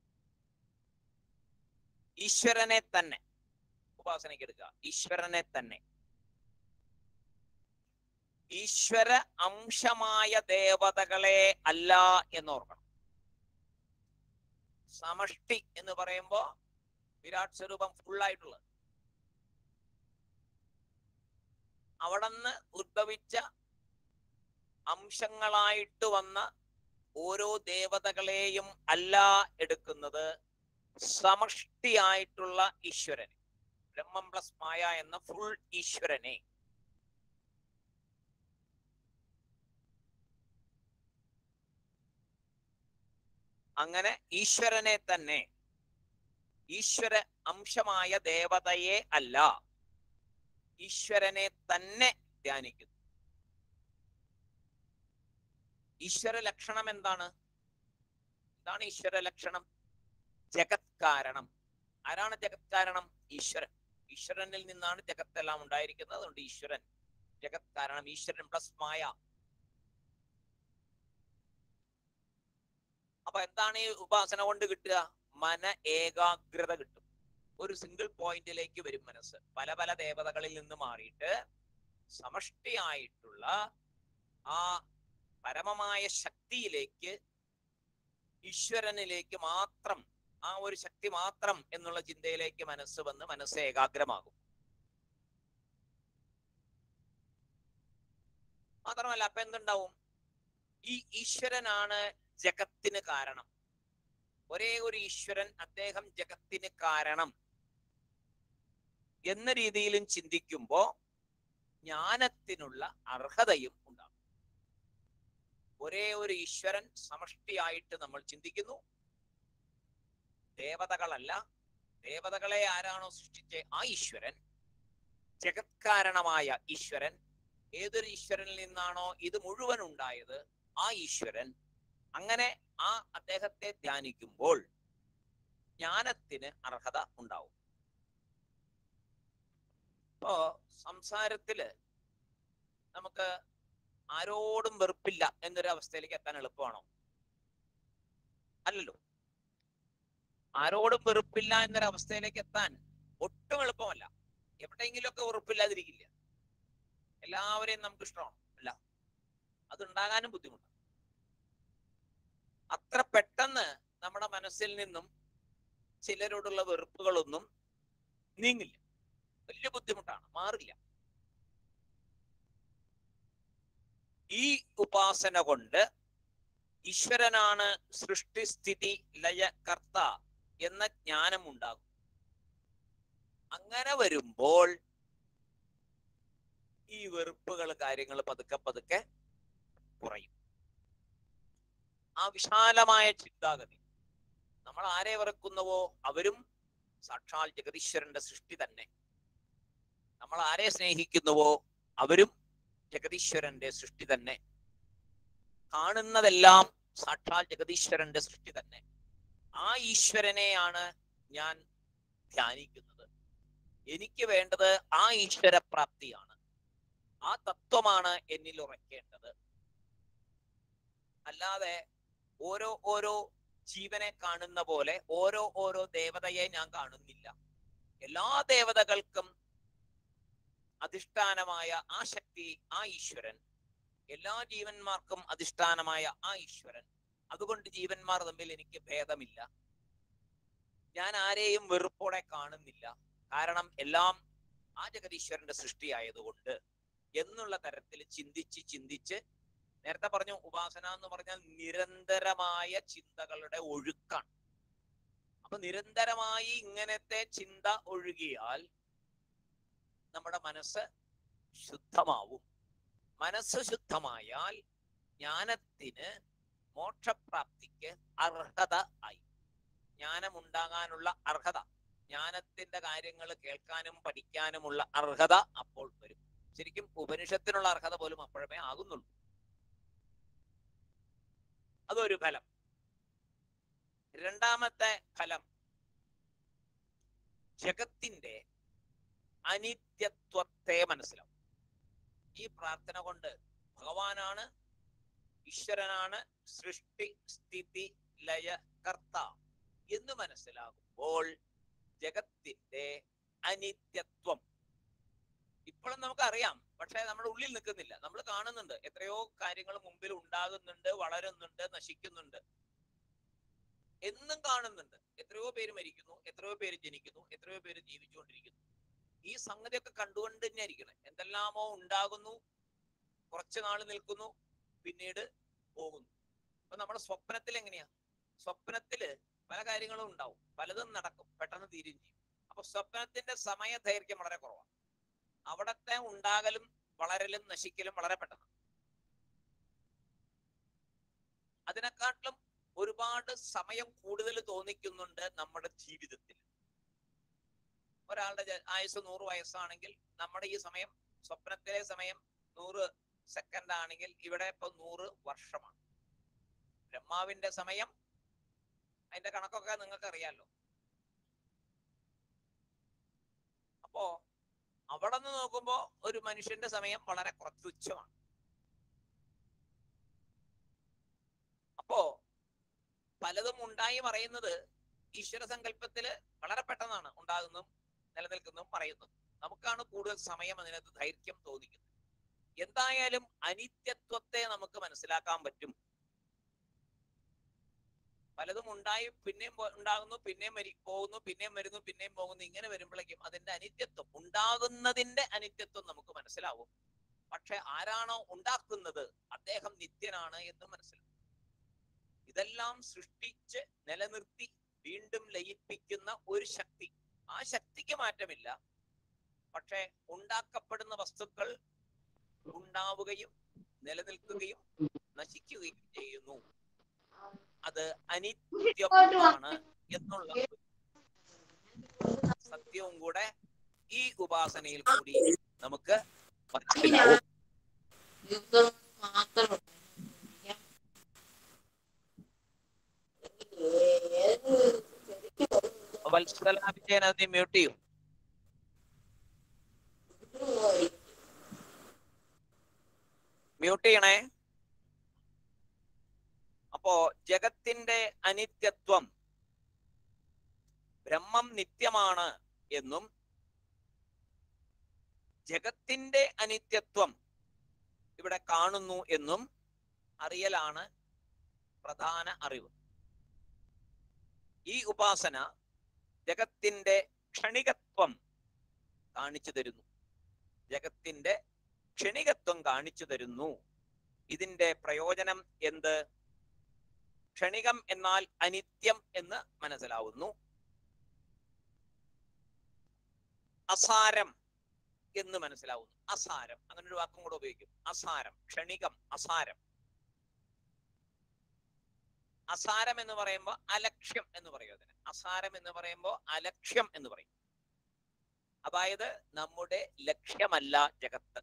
ഈശ്വരനെ തന്നെ ഉപാസനയ്ക്ക് എടുക്കുക. ഈശ്വരനെ തന്നെ, ഈശ്വര അംശമായ ദേവതകളെ അല്ല എന്നോർക്കണം. സമഷ്ടി എന്ന് പറയുമ്പോ വിരാട് സ്വരൂപം ഫുള്ളായിട്ടുള്ളത്, അവിടുന്ന് ഉദ്ഭവിച്ച അംശങ്ങളായിട്ട് വന്ന ഓരോ ദേവതകളെയും അല്ല എടുക്കുന്നത്, സമഷ്ടിയായിട്ടുള്ള ഈശ്വരനെ, ബ്രഹ്മം പ്ലസ് മായ എന്ന ഫുൾ ഈശ്വരനെ. അങ്ങനെ ഈശ്വരനെ തന്നെ, ഈശ്വര അംശമായ ദേവതയെ അല്ല, ഈശ്വരനെ തന്നെ ധ്യാനിക്കുന്നു. ഈശ്വര ലക്ഷണം എന്താണ്? എന്താണ് ഈശ്വര ലക്ഷണം? ജഗത് കാരണം. ആരാണ് ജഗത് കാരണം? ഈശ്വരൻ. ഈശ്വരനിൽ നിന്നാണ് ജഗത്തെല്ലാം ഉണ്ടായിരിക്കുന്നത്. അതുകൊണ്ട് ഈശ്വരൻ ജഗത് കാരണം, ഈശ്വരൻ പ്ലസ് മായ. അപ്പൊ എന്താണ് ഈ ഉപാസന കൊണ്ട് കിട്ടുക? മന ഏകാഗ്രത കിട്ടും. ഒരു സിംഗിൾ പോയിന്റിലേക്ക് വരും മനസ്സ്. പല പല ദേവതകളിൽ നിന്ന് മാറിയിട്ട് സമഷ്ടിയായിട്ടുള്ള ആ പരമമായ ശക്തിയിലേക്ക്, ഈശ്വരനിലേക്ക് മാത്രം, ആ ഒരു ശക്തി മാത്രം എന്നുള്ള ചിന്തയിലേക്ക് മനസ്സ് വന്ന് മനസ്സ് ഏകാഗ്രമാകും. മാത്രമല്ല അപ്പൊ എന്തുണ്ടാവും? ഈ ഈശ്വരനാണ് ജഗത്തിന് കാരണം. ഒരേ ഒരു ഈശ്വരൻ, അദ്ദേഹം ജഗത്തിന് കാരണം എന്ന രീതിയിലും ചിന്തിക്കുമ്പോ ജ്ഞാനത്തിനുള്ള അർഹതയും ഉണ്ടാകും. ഒരേ ഒരു ഈശ്വരൻ സമഷ്ടിയായിട്ട് നമ്മൾ ചിന്തിക്കുന്നു. ദേവതകളല്ല, ദേവതകളെ ആരാണോ സൃഷ്ടിച്ച ആ ഈശ്വരൻ, ജഗത്കാരണമായ ഈശ്വരൻ, ഏതൊരു ഈശ്വരനിൽ നിന്നാണോ ഇത് മുഴുവൻ ഉണ്ടായത് ആ ഈശ്വരൻ, അങ്ങനെ ആ അദ്ദേഹത്തെ ധ്യാനിക്കുമ്പോൾ ജ്ഞാനത്തിന് അർഹത ഉണ്ടാവും. ഇപ്പോ സംസാരത്തില് നമുക്ക് ആരോടും വെറുപ്പില്ല എന്നൊരു അവസ്ഥയിലേക്ക് എത്താൻ എളുപ്പമാണോ? അല്ലല്ലോ. ആരോടും വെറുപ്പില്ല എന്നൊരു അവസ്ഥയിലേക്ക് എത്താൻ ഒട്ടും എളുപ്പമല്ല. എവിടെയെങ്കിലുമൊക്കെ വെറുപ്പില്ലാതിരിക്കില്ല. എല്ലാവരെയും നമുക്ക് ഇഷ്ടമാണ്, അല്ല, അതുണ്ടാകാനും ബുദ്ധിമുട്ടാണ്. അത്ര പെട്ടെന്ന് നമ്മുടെ മനസ്സിൽ നിന്നും ചിലരോടുള്ള വെറുപ്പുകളൊന്നും നീങ്ങില്ല. വലിയ ബുദ്ധിമുട്ടാണ്, മാറില്ല. ഈ ഉപാസന കൊണ്ട് ഈശ്വരനാണ് സൃഷ്ടിസ്ഥിതി ലയകർത്ത എന്ന ജ്ഞാനം ഉണ്ടാകും. അങ്ങനെ വരുമ്പോൾ ഈ വെറുപ്പുകൾ, കാര്യങ്ങൾ പതുക്കെ പതുക്കെ കുറയും. ആ വിശാലമായ ചിന്താഗതി, നമ്മൾ ആരെ വെറുക്കുന്നുവോ അവരും സാക്ഷാൽ ജഗദീശ്വരന്റെ സൃഷ്ടി തന്നെ. നമ്മൾ ആരെ സ്നേഹിക്കുന്നുവോ അവരും ജഗദീശ്വരന്റെ സൃഷ്ടി തന്നെ. കാണുന്നതെല്ലാം സാക്ഷാൽ ജഗദീശ്വരന്റെ സൃഷ്ടി തന്നെ. ആ ഈശ്വരനെയാണ് ഞാൻ ധ്യാനിക്കുന്നത്. എനിക്ക് വേണ്ടത് ആ ഈശ്വര പ്രാപ്തിയാണ്. ആ തത്വമാണ് എന്നിൽ ഉറക്കേണ്ടത്. അല്ലാതെ ഓരോ ജീവനെ കാണുന്ന പോലെ ഓരോ ദേവതയെ ഞാൻ കാണുന്നില്ല. എല്ലാ ദേവതകൾക്കും അധിഷ്ഠാനമായ ആ ശക്തി, ആ ഈശ്വരൻ, എല്ലാ ജീവന്മാർക്കും അധിഷ്ഠാനമായ ആ ഈശ്വരൻ. അതുകൊണ്ട് ജീവന്മാർ തമ്മിൽ എനിക്ക് ഭേദമില്ല. ഞാൻ ആരെയും വെറുപ്പോടെ കാണുന്നില്ല. കാരണം എല്ലാം ആ ജഗദീശ്വരന്റെ സൃഷ്ടിയായതുകൊണ്ട് എന്നുള്ള തരത്തിൽ ചിന്തിച്ച് നേരത്തെ പറഞ്ഞു, ഉപാസന എന്ന് പറഞ്ഞാൽ നിരന്തരമായ ചിന്തകളുടെ ഒഴുക്കാണ്. അപ്പൊ നിരന്തരമായി ഇങ്ങനത്തെ ചിന്ത ഒഴുകിയാൽ നമ്മുടെ മനസ്സ് ശുദ്ധമാവും. മനസ്സ് ശുദ്ധമായാൽ ജ്ഞാനത്തിന്, മോക്ഷപ്രാപ്തിക്ക് അർഹത ആയി. ജ്ഞാനമുണ്ടാകാനുള്ള അർഹത, ജ്ഞാനത്തിന്റെ കാര്യങ്ങൾ കേൾക്കാനും പഠിക്കാനുമുള്ള അർഹത അപ്പോൾ വരും. ശരിക്കും ഉപനിഷത്തിനുള്ള അർഹത പോലും അപ്പോഴേ ആകുന്നുള്ളൂ. അതൊരു ഫലം. രണ്ടാമത്തെ ഫലം ജഗത്തിന്റെ അനിത്യത്വത്തെ മനസ്സിലാവും. ഈ പ്രാർത്ഥന കൊണ്ട് ഭഗവാനാണ്, ഈശ്വരനാണ് സൃഷ്ടി സ്ഥിതി ലയ കർത്ത എന്ന് മനസ്സിലാകുമ്പോൾ ജഗത്തിന്റെ അനിത്യത്വം ഇപ്പോഴും നമുക്കറിയാം, പക്ഷെ നമ്മുടെ ഉള്ളിൽ നിൽക്കുന്നില്ല. നമ്മൾ കാണുന്നുണ്ട്, എത്രയോ കാര്യങ്ങൾ മുമ്പിൽ ഉണ്ടാകുന്നുണ്ട്, വളരുന്നുണ്ട്, നശിക്കുന്നുണ്ട്, എന്നും കാണുന്നുണ്ട്. എത്രയോ പേര് മരിക്കുന്നു, എത്രയോ പേര് ജനിക്കുന്നു, എത്രയോ പേര് ജീവിച്ചുകൊണ്ടിരിക്കുന്നു. ഈ സംഗതിയൊക്കെ കണ്ടുകൊണ്ട് തന്നെ ഇരിക്കണം. എന്തെല്ലാമോ ഉണ്ടാകുന്നു, കുറച്ചു നാൾ നിൽക്കുന്നു, പിന്നീട് പോകുന്നു. അപ്പൊ നമ്മുടെ സ്വപ്നത്തിൽ എങ്ങനെയാ? സ്വപ്നത്തില് പല കാര്യങ്ങളും ഉണ്ടാവും, പലതും നടക്കും, പെട്ടെന്ന് തീരും ചെയ്യും. അപ്പൊ സ്വപ്നത്തിന്റെ സമയദൈർഘ്യം വളരെ കുറവാണ്. അവിടത്തെ ഉണ്ടാകലും വളരലും നശിക്കലും വളരെ പെട്ടെന്ന്. അതിനെക്കാട്ടിലും ഒരുപാട് സമയം കൂടുതൽ തോന്നിക്കുന്നുണ്ട് നമ്മുടെ ജീവിതത്തിൽ. ഒരാളുടെ ആയുസ് 100 വയസ്സാണെങ്കിൽ നമ്മുടെ ഈ സമയം, സ്വപ്നത്തിലെ സമയം 100 സെക്കൻഡ് ആണെങ്കിൽ ഇവിടെ ഇപ്പൊ 100 വർഷമാണ്. ബ്രഹ്മാവിന്റെ സമയം, അതിന്റെ കണക്കൊക്കെ നിങ്ങൾക്ക് അറിയാലോ. അപ്പോ അവിടെ നിന്ന് നോക്കുമ്പോ ഒരു മനുഷ്യന്റെ സമയം വളരെ കുറച്ച് തുച്ഛമാണ്. അപ്പോ പലതും ഉണ്ടായി മറയുന്നത് ഈശ്വര സങ്കല്പത്തില് വളരെ പെട്ടെന്നാണ് ഉണ്ടാകുന്നതും നിലനിൽക്കുന്നതും മറയുന്നതും. നമുക്കാണ് കൂടുതൽ സമയം അതിനകത്ത് ദൈർഘ്യം തോന്നിക്കുന്നത്. എന്തായാലും അനിത്യത്വത്തെ നമുക്ക് മനസ്സിലാക്കാൻ പറ്റും. പലതും ഉണ്ടായി പിന്നെയും ഉണ്ടാകുന്നു, പിന്നെയും പോകുന്നു, പിന്നെയും വരുന്നു, പിന്നെയും പോകുന്നു. ഇങ്ങനെ വരുമ്പോഴേക്കും അതിന്റെ അനിത്യത്വം, ഉണ്ടാകുന്നതിന്റെ അനിത്യത്വം നമുക്ക് മനസ്സിലാവും. പക്ഷെ ആരാണോ ഉണ്ടാക്കുന്നത് അദ്ദേഹം നിത്യനാണ് എന്ന് മനസ്സിലാവും. ഇതെല്ലാം സൃഷ്ടിച്ച് നിലനിർത്തി വീണ്ടും ലയിപ്പിക്കുന്ന ഒരു ശക്തി. ആ ശക്തിക്ക് മാറ്റമില്ല. പക്ഷെ ഉണ്ടാക്കപ്പെടുന്ന വസ്തുക്കൾ ഉണ്ടാവുകയും നിലനിൽക്കുകയും നശിക്കുകയും ചെയ്യുന്നു. അത് അനിത്യമാണ് എന്നുള്ള സത്യവും കൂടെ ഈ ഉപാസനയിൽ കൂടി നമുക്ക് മനസ്സിലാവും. വത്സലാഭിജയൻ അതിനെ മ്യൂട്ട് ചെയ്യും. മ്യൂട്ട് ചെയ്യണേ. അപ്പോ ജഗത്തിന്റെ അനിത്യത്വം, ബ്രഹ്മം നിത്യമാണ് എന്നും ജഗത്തിന്റെ അനിത്യത്വം ഇവിടെ കാണുന്നു എന്നും അറിയലാണ് പ്രധാന അറിവ്. ഈ ഉപാസന ജഗത്തിന്റെ ക്ഷണികത്വം കാണിച്ചു തരുന്നു. ജഗത്തിന്റെ ക്ഷണികത്വം കാണിച്ചു തരുന്നു. ഇതിന്റെ പ്രയോജനം എന്ത്? ക്ഷണികം എന്നാൽ അനിത്യം എന്ന് മനസ്സിലാവുന്നു. അസാരം എന്ന് മനസ്സിലാവുന്നു. അസാരം, അങ്ങനെ ഒരു വാക്കും കൂടെ ഉപയോഗിക്കും. അസാരം, ക്ഷണികം, അസാരം. അസാരം എന്ന് പറയുമ്പോൾ അലക്ഷ്യം എന്ന് പറയും അതിന്. അസാരം എന്ന് പറയുമ്പോൾ അലക്ഷ്യം എന്ന് പറയും. അതായത് നമ്മുടെ ലക്ഷ്യമല്ല ജഗത്ത്.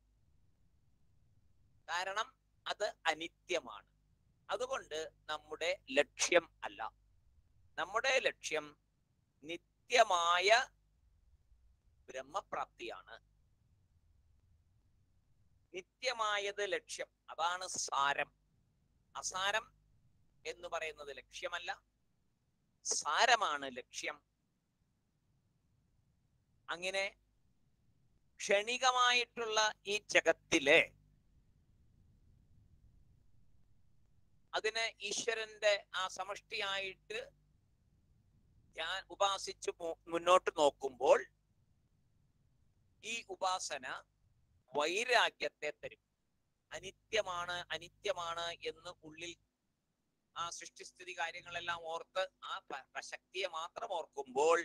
കാരണം അത് അനിത്യമാണ്. അതുകൊണ്ട് നമ്മുടെ ലക്ഷ്യം അല്ല. നമ്മുടെ ലക്ഷ്യം നിത്യമായ ബ്രഹ്മപ്രാപ്തിയാണ്. നിത്യമായത് ലക്ഷ്യം, അതാണ് സാരം. അസാരം എന്ന് പറയുന്നത് ലക്ഷ്യമല്ല, സാരമാണ് ലക്ഷ്യം. അങ്ങനെ ക്ഷണികമായിട്ടുള്ള ഈ ജഗത്തിലെ അതിനെ ഈശ്വരന്റെ ആ സമഷ്ടിയായിട്ട് ഞാൻ ഉപാസിച്ചു മുന്നോട്ട് നോക്കുമ്പോൾ ഈ ഉപാസന വൈരാഗ്യത്തെ തരും. അനിത്യമാണ്, അനിത്യമാണ് എന്ന് ഉള്ളിൽ ആ സൃഷ്ടിസ്ഥിതി കാര്യങ്ങളെല്ലാം ഓർത്ത് ആ ശക്തിയെ മാത്രം ഓർക്കുമ്പോൾ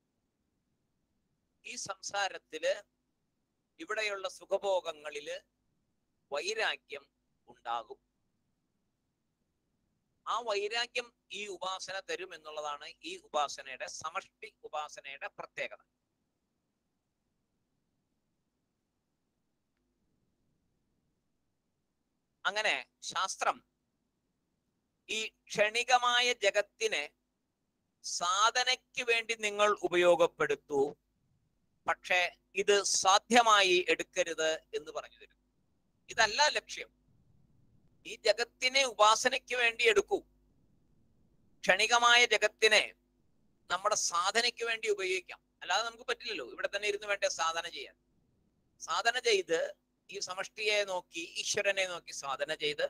ഈ സംസാരത്തില് ഇവിടെയുള്ള സുഖഭോഗങ്ങളില് വൈരാഗ്യം ഉണ്ടാകും. ആ വൈരാഗ്യം ഈ ഉപാസന തരും എന്നുള്ളതാണ് ഈ ഉപാസനയുടെ, സമഷ്ടി ഉപാസനയുടെ പ്രത്യേകത. അങ്ങനെ ശാസ്ത്രം ഈ ക്ഷണികമായ ജഗത്തിനെ സാധനയ്ക്ക് വേണ്ടി നിങ്ങൾ ഉപയോഗപ്പെടുത്തൂ, പക്ഷെ ഇത് സാധ്യമായി എടുക്കരുത് എന്ന് പറഞ്ഞു തരും. ഇതല്ല ലക്ഷ്യം. ഈ ജഗത്തിനെ ഉപാസനയ്ക്ക് വേണ്ടി എടുക്കൂ. ക്ഷണികമായ ജഗത്തിനെ നമ്മുടെ സാധനയ്ക്ക് വേണ്ടി ഉപയോഗിക്കാം. അല്ലാതെ നമുക്ക് പറ്റില്ലല്ലോ. ഇവിടെ തന്നെ ഇരുന്ന് വേണ്ട സാധന ചെയ്യാൻ. സാധന ചെയ്ത് ഈ സമഷ്ടിയെ നോക്കി, ഈശ്വരനെ നോക്കി സാധന ചെയ്ത്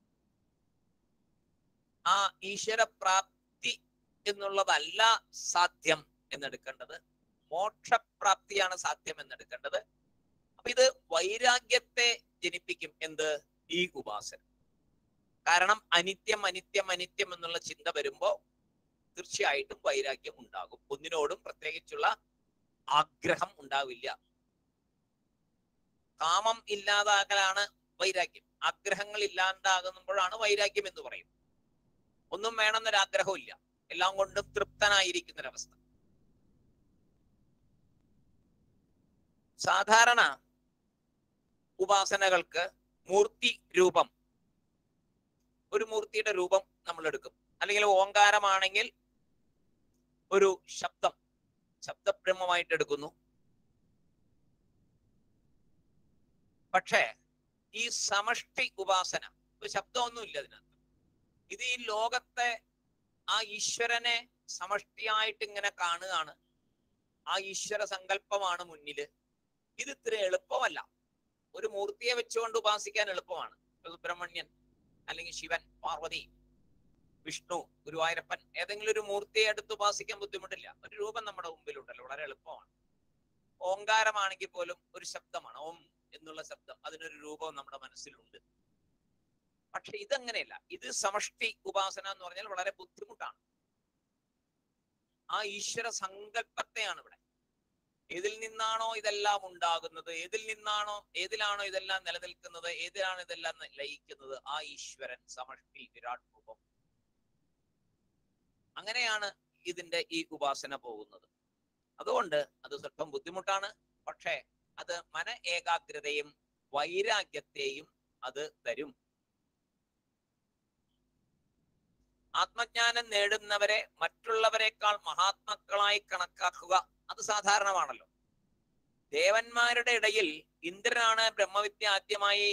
ആ ഈശ്വര പ്രാപ്തി എന്നുള്ളതല്ല സാധ്യം എന്നെടുക്കേണ്ടത്, മോക്ഷപ്രാപ്തിയാണ് സാധ്യം എന്നെടുക്കേണ്ടത്. അപ്പൊ ഇത് വൈരാഗ്യത്തെ ജനിപ്പിക്കും. എന്ത്? ഈ ഉപാസന. കാരണം അനിത്യം അനിത്യം അനിത്യം എന്നുള്ള ചിന്ത വരുമ്പോ തീർച്ചയായിട്ടും വൈരാഗ്യം ഉണ്ടാകും. ഒന്നിനോടും പ്രത്യേകിച്ചുള്ള ആഗ്രഹം ഉണ്ടാവില്ല. കാമം ഇല്ലാതാകലാണ് വൈരാഗ്യം. ആഗ്രഹങ്ങൾ ഇല്ലാണ്ടാകുമ്പോഴാണ് വൈരാഗ്യം എന്ന് പറയുന്നത്. ഒന്നും വേണമെന്നൊരാഗ്രഹവും ഇല്ല, എല്ലാം കൊണ്ടും തൃപ്തനായിരിക്കുന്നൊരവസ്ഥ. സാധാരണ ഉപാസനകൾക്ക് മൂർത്തി രൂപം, ഒരു മൂർത്തിയുടെ രൂപം നമ്മൾ എടുക്കും. അല്ലെങ്കിൽ ഓങ്കാരമാണെങ്കിൽ ഒരു ശബ്ദം, ശബ്ദബ്രഹ്മമായിട്ട് എടുക്കുന്നു. പക്ഷേ ഈ സമഷ്ടി ഉപാസന ശബ്ദമൊന്നുമില്ല ഇതിനകത്ത്. ഇത് ഈ ലോകത്തെ ആ ഈശ്വരനെ സമഷ്ടിയായിട്ട് ഇങ്ങനെ കാണുകയാണ്. ആ ഈശ്വര സങ്കല്പമാണ് മുന്നില്. ഇത് ഇത്ര എളുപ്പമല്ല. ഒരു മൂർത്തിയെ വെച്ചുകൊണ്ട് ഉപാസിക്കാൻ എളുപ്പമാണ്. സുബ്രഹ്മണ്യൻ അല്ലെങ്കിൽ ശിവൻ, പാർവതി, വിഷ്ണു, ഗുരുവായൂരപ്പൻ, ഏതെങ്കിലും ഒരു മൂർത്തിയെ എടുത്ത് ഉപാസിക്കാൻ ബുദ്ധിമുട്ടില്ല. ഒരു രൂപം നമ്മുടെ മുമ്പിലുണ്ടല്ലോ, വളരെ എളുപ്പമാണ്. ഓങ്കാരമാണെങ്കിൽ പോലും ഒരു ശബ്ദമാണ്, ഓം എന്നുള്ള ശബ്ദം, അതിനൊരു രൂപം നമ്മുടെ മനസ്സിലുണ്ട്. പക്ഷെ ഇതങ്ങനെയല്ല. ഇത് സമഷ്ടി ഉപാസന എന്ന് പറഞ്ഞാൽ വളരെ ബുദ്ധിമുട്ടാണ്. ആ ഈശ്വര സങ്കല്പത്തെയാണ് ഇവിടെ. ഏതിൽ നിന്നാണോ ഇതെല്ലാം ഉണ്ടാകുന്നത്, ഏതിലാണോ ഇതെല്ലാം നിലനിൽക്കുന്നത്, ഏതിലാണ് ഇതെല്ലാം ലയിക്കുന്നത്, ആ ഈശ്വരൻ സമഷ്ടി വിരാട് രൂപം. അങ്ങനെയാണ് ഇതിന്റെ ഈ ഉപാസന പോകുന്നത്. അതുകൊണ്ട് അത് സ്വല്പം ബുദ്ധിമുട്ടാണ്. പക്ഷേ അത് മന ഏകാഗ്രതയും വൈരാഗ്യത്തെയും അത് തരും. ആത്മജ്ഞാനം നേടുന്നവരെ മറ്റുള്ളവരെക്കാൾ മഹാത്മാക്കളായി കണക്കാക്കുക അത് സാധാരണമാണല്ലോ. ദേവന്മാരുടെ ഇടയിൽ ഇന്ദ്രനാണ് ബ്രഹ്മവിദ്യ ആദ്യമായി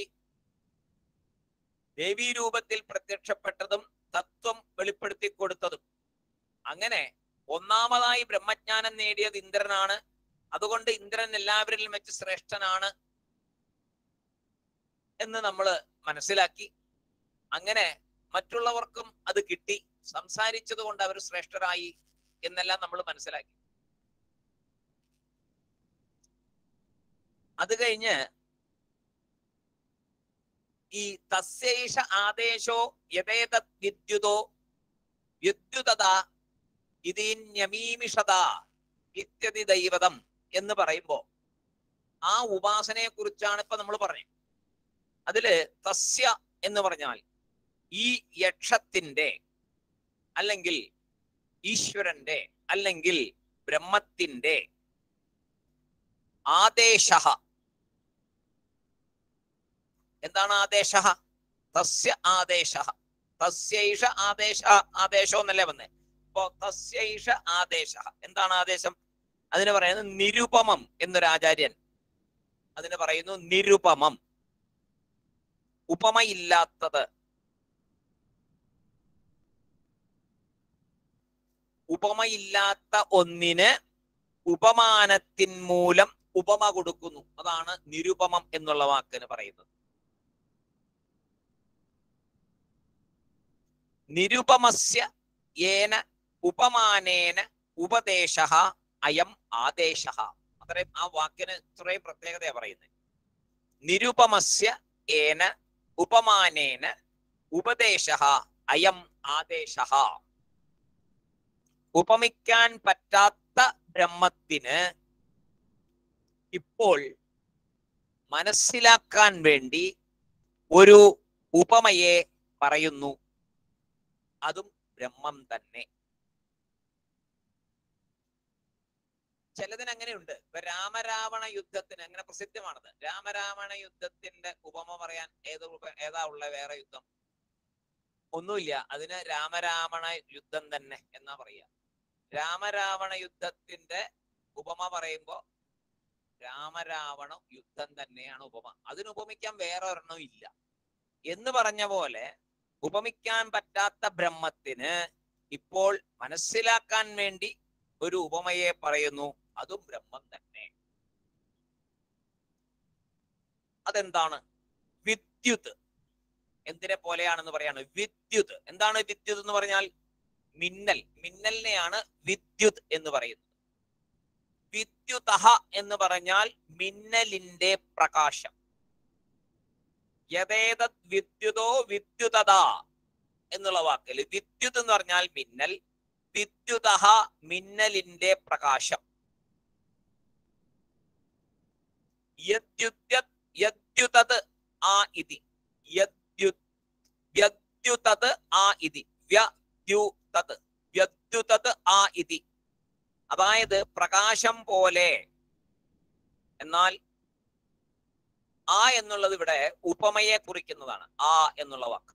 ദേവീരൂപത്തിൽ പ്രത്യക്ഷപ്പെട്ടതും തത്വം വെളിപ്പെടുത്തി കൊടുത്തതും. അങ്ങനെ ഒന്നാമതായി ബ്രഹ്മജ്ഞാനം നേടിയത് ഇന്ദ്രനാണ്. അതുകൊണ്ട് ഇന്ദ്രൻ എല്ലാവരിലും വെച്ച് ശ്രേഷ്ഠനാണ് എന്ന് നമ്മൾ മനസ്സിലാക്കി. അങ്ങനെ മറ്റുള്ളവർക്കും അത് കിട്ടി. സംസാരിച്ചത് കൊണ്ട് അവർ ശ്രേഷ്ഠരായി എന്നെല്ലാം നമ്മൾ മനസ്സിലാക്കി. അത് കഴിഞ്ഞ് ഈ തസ്യൈഷ ആദേശോ യഥേതത് വിദ്യുതോ വിദ്യുതത ഇതിന്യമീമിഷത ഇത്യതി ദൈവതം എന്ന് പറയുമ്പോ ആ ഉപാസനയെ കുറിച്ചാണ് ഇപ്പൊ നമ്മൾ പറഞ്ഞത്. അതില് തസ്യ എന്ന് പറഞ്ഞാൽ ഈ യക്ഷത്തിന്റെ അല്ലെങ്കിൽ ഈശ്വരന്റെ അല്ലെങ്കിൽ ബ്രഹ്മത്തിന്റെ ആദേശ. എന്താണ് ആദേശ? തസ്യ ആദേശ. തസ്യൈഷ ആദേശ. ആദേശം എന്നല്ലേ വന്നേ. അപ്പോ തസ്യൈഷ ആദേശ. എന്താണ് ആദേശം? അതിന് പറയുന്നത് നിരുപമം എന്നൊരു ആചാര്യൻ അതിന് പറയുന്നു. നിരുപമം, ഉപമയില്ലാത്തത്. ഉപമയില്ലാത്ത ഒന്നിന് ഉപമാനത്തിൻ മൂലം ഉപമ കൊടുക്കുന്നു. അതാണ് നിരുപമം എന്നുള്ള വാക്കിന് പറയുന്നത്. നിരുപമസ്യ യേന ഉപമാനേന ഉപദേശഃ അയം ആദേശഃ. അത്രയും ആ വാക്കിന് ഇത്രയും പ്രത്യേകതയാ പറയുന്നത്. നിരുപമസ്യ യേന ഉപമാനേന ഉപദേശഃ അയം ആദേശഃ. ഉപമിക്കാൻ പറ്റാത്ത ബ്രഹ്മത്തിന് ഇപ്പോൾ മനസ്സിലാക്കാൻ വേണ്ടി ഒരു ഉപമയെ പറയുന്നു. അതും ബ്രഹ്മം തന്നെ. ചിലതിന് അങ്ങനെയുണ്ട്. ഇപ്പൊ രാമരാവണ യുദ്ധത്തിന് അങ്ങനെ പ്രസിദ്ധമാണത്. രാമരാവണ യുദ്ധത്തിന്റെ ഉപമ പറയാൻ ഏതാ ഉള്ള വേറെ യുദ്ധം? ഒന്നുമില്ല. അതിന് രാമരാവണ യുദ്ധം തന്നെ എന്നാ പറയാ. രാമരാവണ യുദ്ധത്തിന്റെ ഉപമ പറയുമ്പോ രാമരാവണ യുദ്ധം തന്നെയാണ് ഉപമ. അതിന് ഉപമിക്കാൻ വേറെ ഒരെണ്ണം ഇല്ല എന്ന് പറഞ്ഞ പോലെ ഉപമിക്കാൻ പറ്റാത്ത ബ്രഹ്മത്തിന് ഇപ്പോൾ മനസ്സിലാക്കാൻ വേണ്ടി ഒരു ഉപമയെ പറയുന്നു. അതും ബ്രഹ്മം തന്നെ. അതെന്താണ്? വിദ്യുത്. എന്തിനെ പോലെയാണെന്ന് പറയാണ്? വിദ്യുത്. എന്താണ് വിദ്യുത് എന്ന് പറഞ്ഞാൽ? മിന്നൽ. മിന്നലിനെയാണ് വിദ്യുത് എന്ന് പറയുന്നത്. വിദ്യുതഃ എന്ന് പറഞ്ഞാൽ മിന്നലിന്റെ പ്രകാശം. യഥേതത് വിദ്യുതോ വിദ്യുതത എന്നുള്ള വാക്കിൽ വിദ്യുത് എന്ന് പറഞ്ഞാൽ മിന്നൽ, വിദ്യുതഃ മിന്നലിന്റെ പ്രകാശം. യദ്യുത് യദ്യുതത് ആ ഇതി, യദ്യുതത് ആ ഇതി, വ്യദ്യുതത് വ്യദ്യുതത് ആ ഇതി. അതായത് പ്രകാശം പോലെ. എന്നാൽ ആ എന്നുള്ളത് ഇവിടെ ഉപമയെ കുറിക്കുന്നതാണ്. ആ എന്നുള്ള വാക്ക്.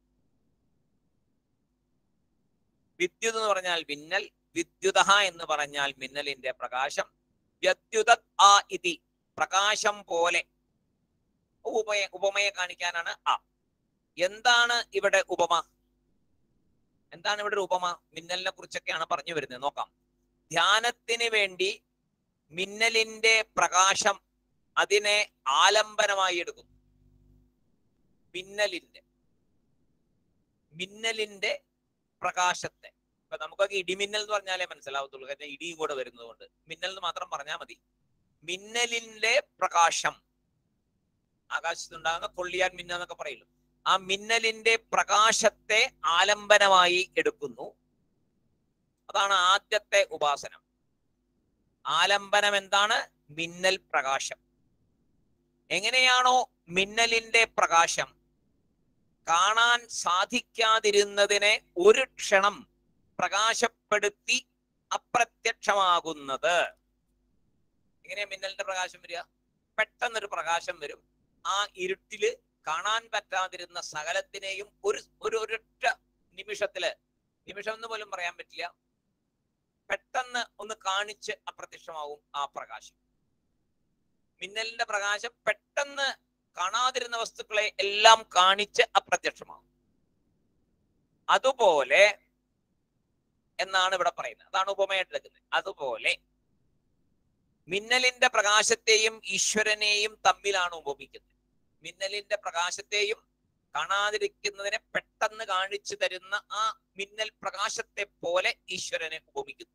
വിദ്യുത് എന്ന് പറഞ്ഞാൽ മിന്നൽ, വിദ്യുതഃ എന്ന് പറഞ്ഞാൽ മിന്നലിന്റെ പ്രകാശം, വ്യദ്യുതത് ആ ഇതി പ്രകാശം പോലെ. ഉപമയെ കാണിക്കാനാണ് ആ. എന്താണ് ഇവിടെ ഉപമ? എന്താണ് ഇവിടെ ഒരു ഉപമ? മിന്നലിനെ കുറിച്ചൊക്കെയാണ് പറഞ്ഞു വരുന്നത്. നോക്കാം. ധ്യാനത്തിന് വേണ്ടി മിന്നലിന്റെ പ്രകാശം അതിനെ ആലംബനമായി എടുക്കും. മിന്നലിന്റെ പ്രകാശത്തെ. ഇപ്പൊ നമുക്കൊക്കെ ഇടിമിന്നൽ എന്ന് പറഞ്ഞാലേ മനസ്സിലാവത്തുള്ളൂ, കാരണം ഇടിയും കൂടെ വരുന്നത് കൊണ്ട് മിന്നൽ എന്ന് മാത്രം പറഞ്ഞാൽ മതി. മിന്നലിന്റെ പ്രകാശം, ആകാശത്തുണ്ടാകുന്ന കൊള്ളിയാൻ മിന്നൽ എന്നൊക്കെ പറയുള്ളൂ. ആ മിന്നലിന്റെ പ്രകാശത്തെ ആലംബനമായി എടുക്കുന്നു. അതാണ് ആദ്യത്തെ ഉപാസനം. ആലംബനം എന്താണ്? മിന്നൽ പ്രകാശം. എങ്ങനെയാണോ മിന്നലിന്റെ പ്രകാശം കാണാൻ സാധിക്കാതിരുന്നതിനെ ഒരു ക്ഷണം പ്രകാശപ്പെടുത്തി അപ്രത്യക്ഷമാകുന്നത്. എങ്ങനെയാ മിന്നലിന്റെ പ്രകാശം വരിക? പെട്ടെന്നൊരു പ്രകാശം വരും. ആ ഇരുട്ടില് കാണാൻ പറ്റാതിരുന്ന സകലത്തിനെയും ഒരൊറ്റ നിമിഷത്തില്, നിമിഷം എന്ന് പോലും പറയാൻ പറ്റില്ല, പെട്ടെന്ന് ഒന്ന് കാണിച്ച് അപ്രത്യക്ഷമാവും ആ പ്രകാശം. മിന്നലിന്റെ പ്രകാശം പെട്ടെന്ന് കാണാതിരുന്ന വസ്തുക്കളെ എല്ലാം കാണിച്ച് അപ്രത്യക്ഷമാകും. അതുപോലെ എന്നാണ് ഇവിടെ പറയുന്നത്. അതാണ് ഉപമയായിട്ട് എടുക്കുന്നത്. അതുപോലെ മിന്നലിന്റെ പ്രകാശത്തെയും ഈശ്വരനെയും തമ്മിലാണ് ഉപമിക്കുന്നത്. മിന്നലിന്റെ പ്രകാശത്തെയും കാണാതിരിക്കുന്നതിനെ പെട്ടെന്ന് കാണിച്ചു തരുന്ന ആ മിന്നൽ പ്രകാശത്തെ പോലെ ഈശ്വരനെ ഉപമിക്കുന്നു.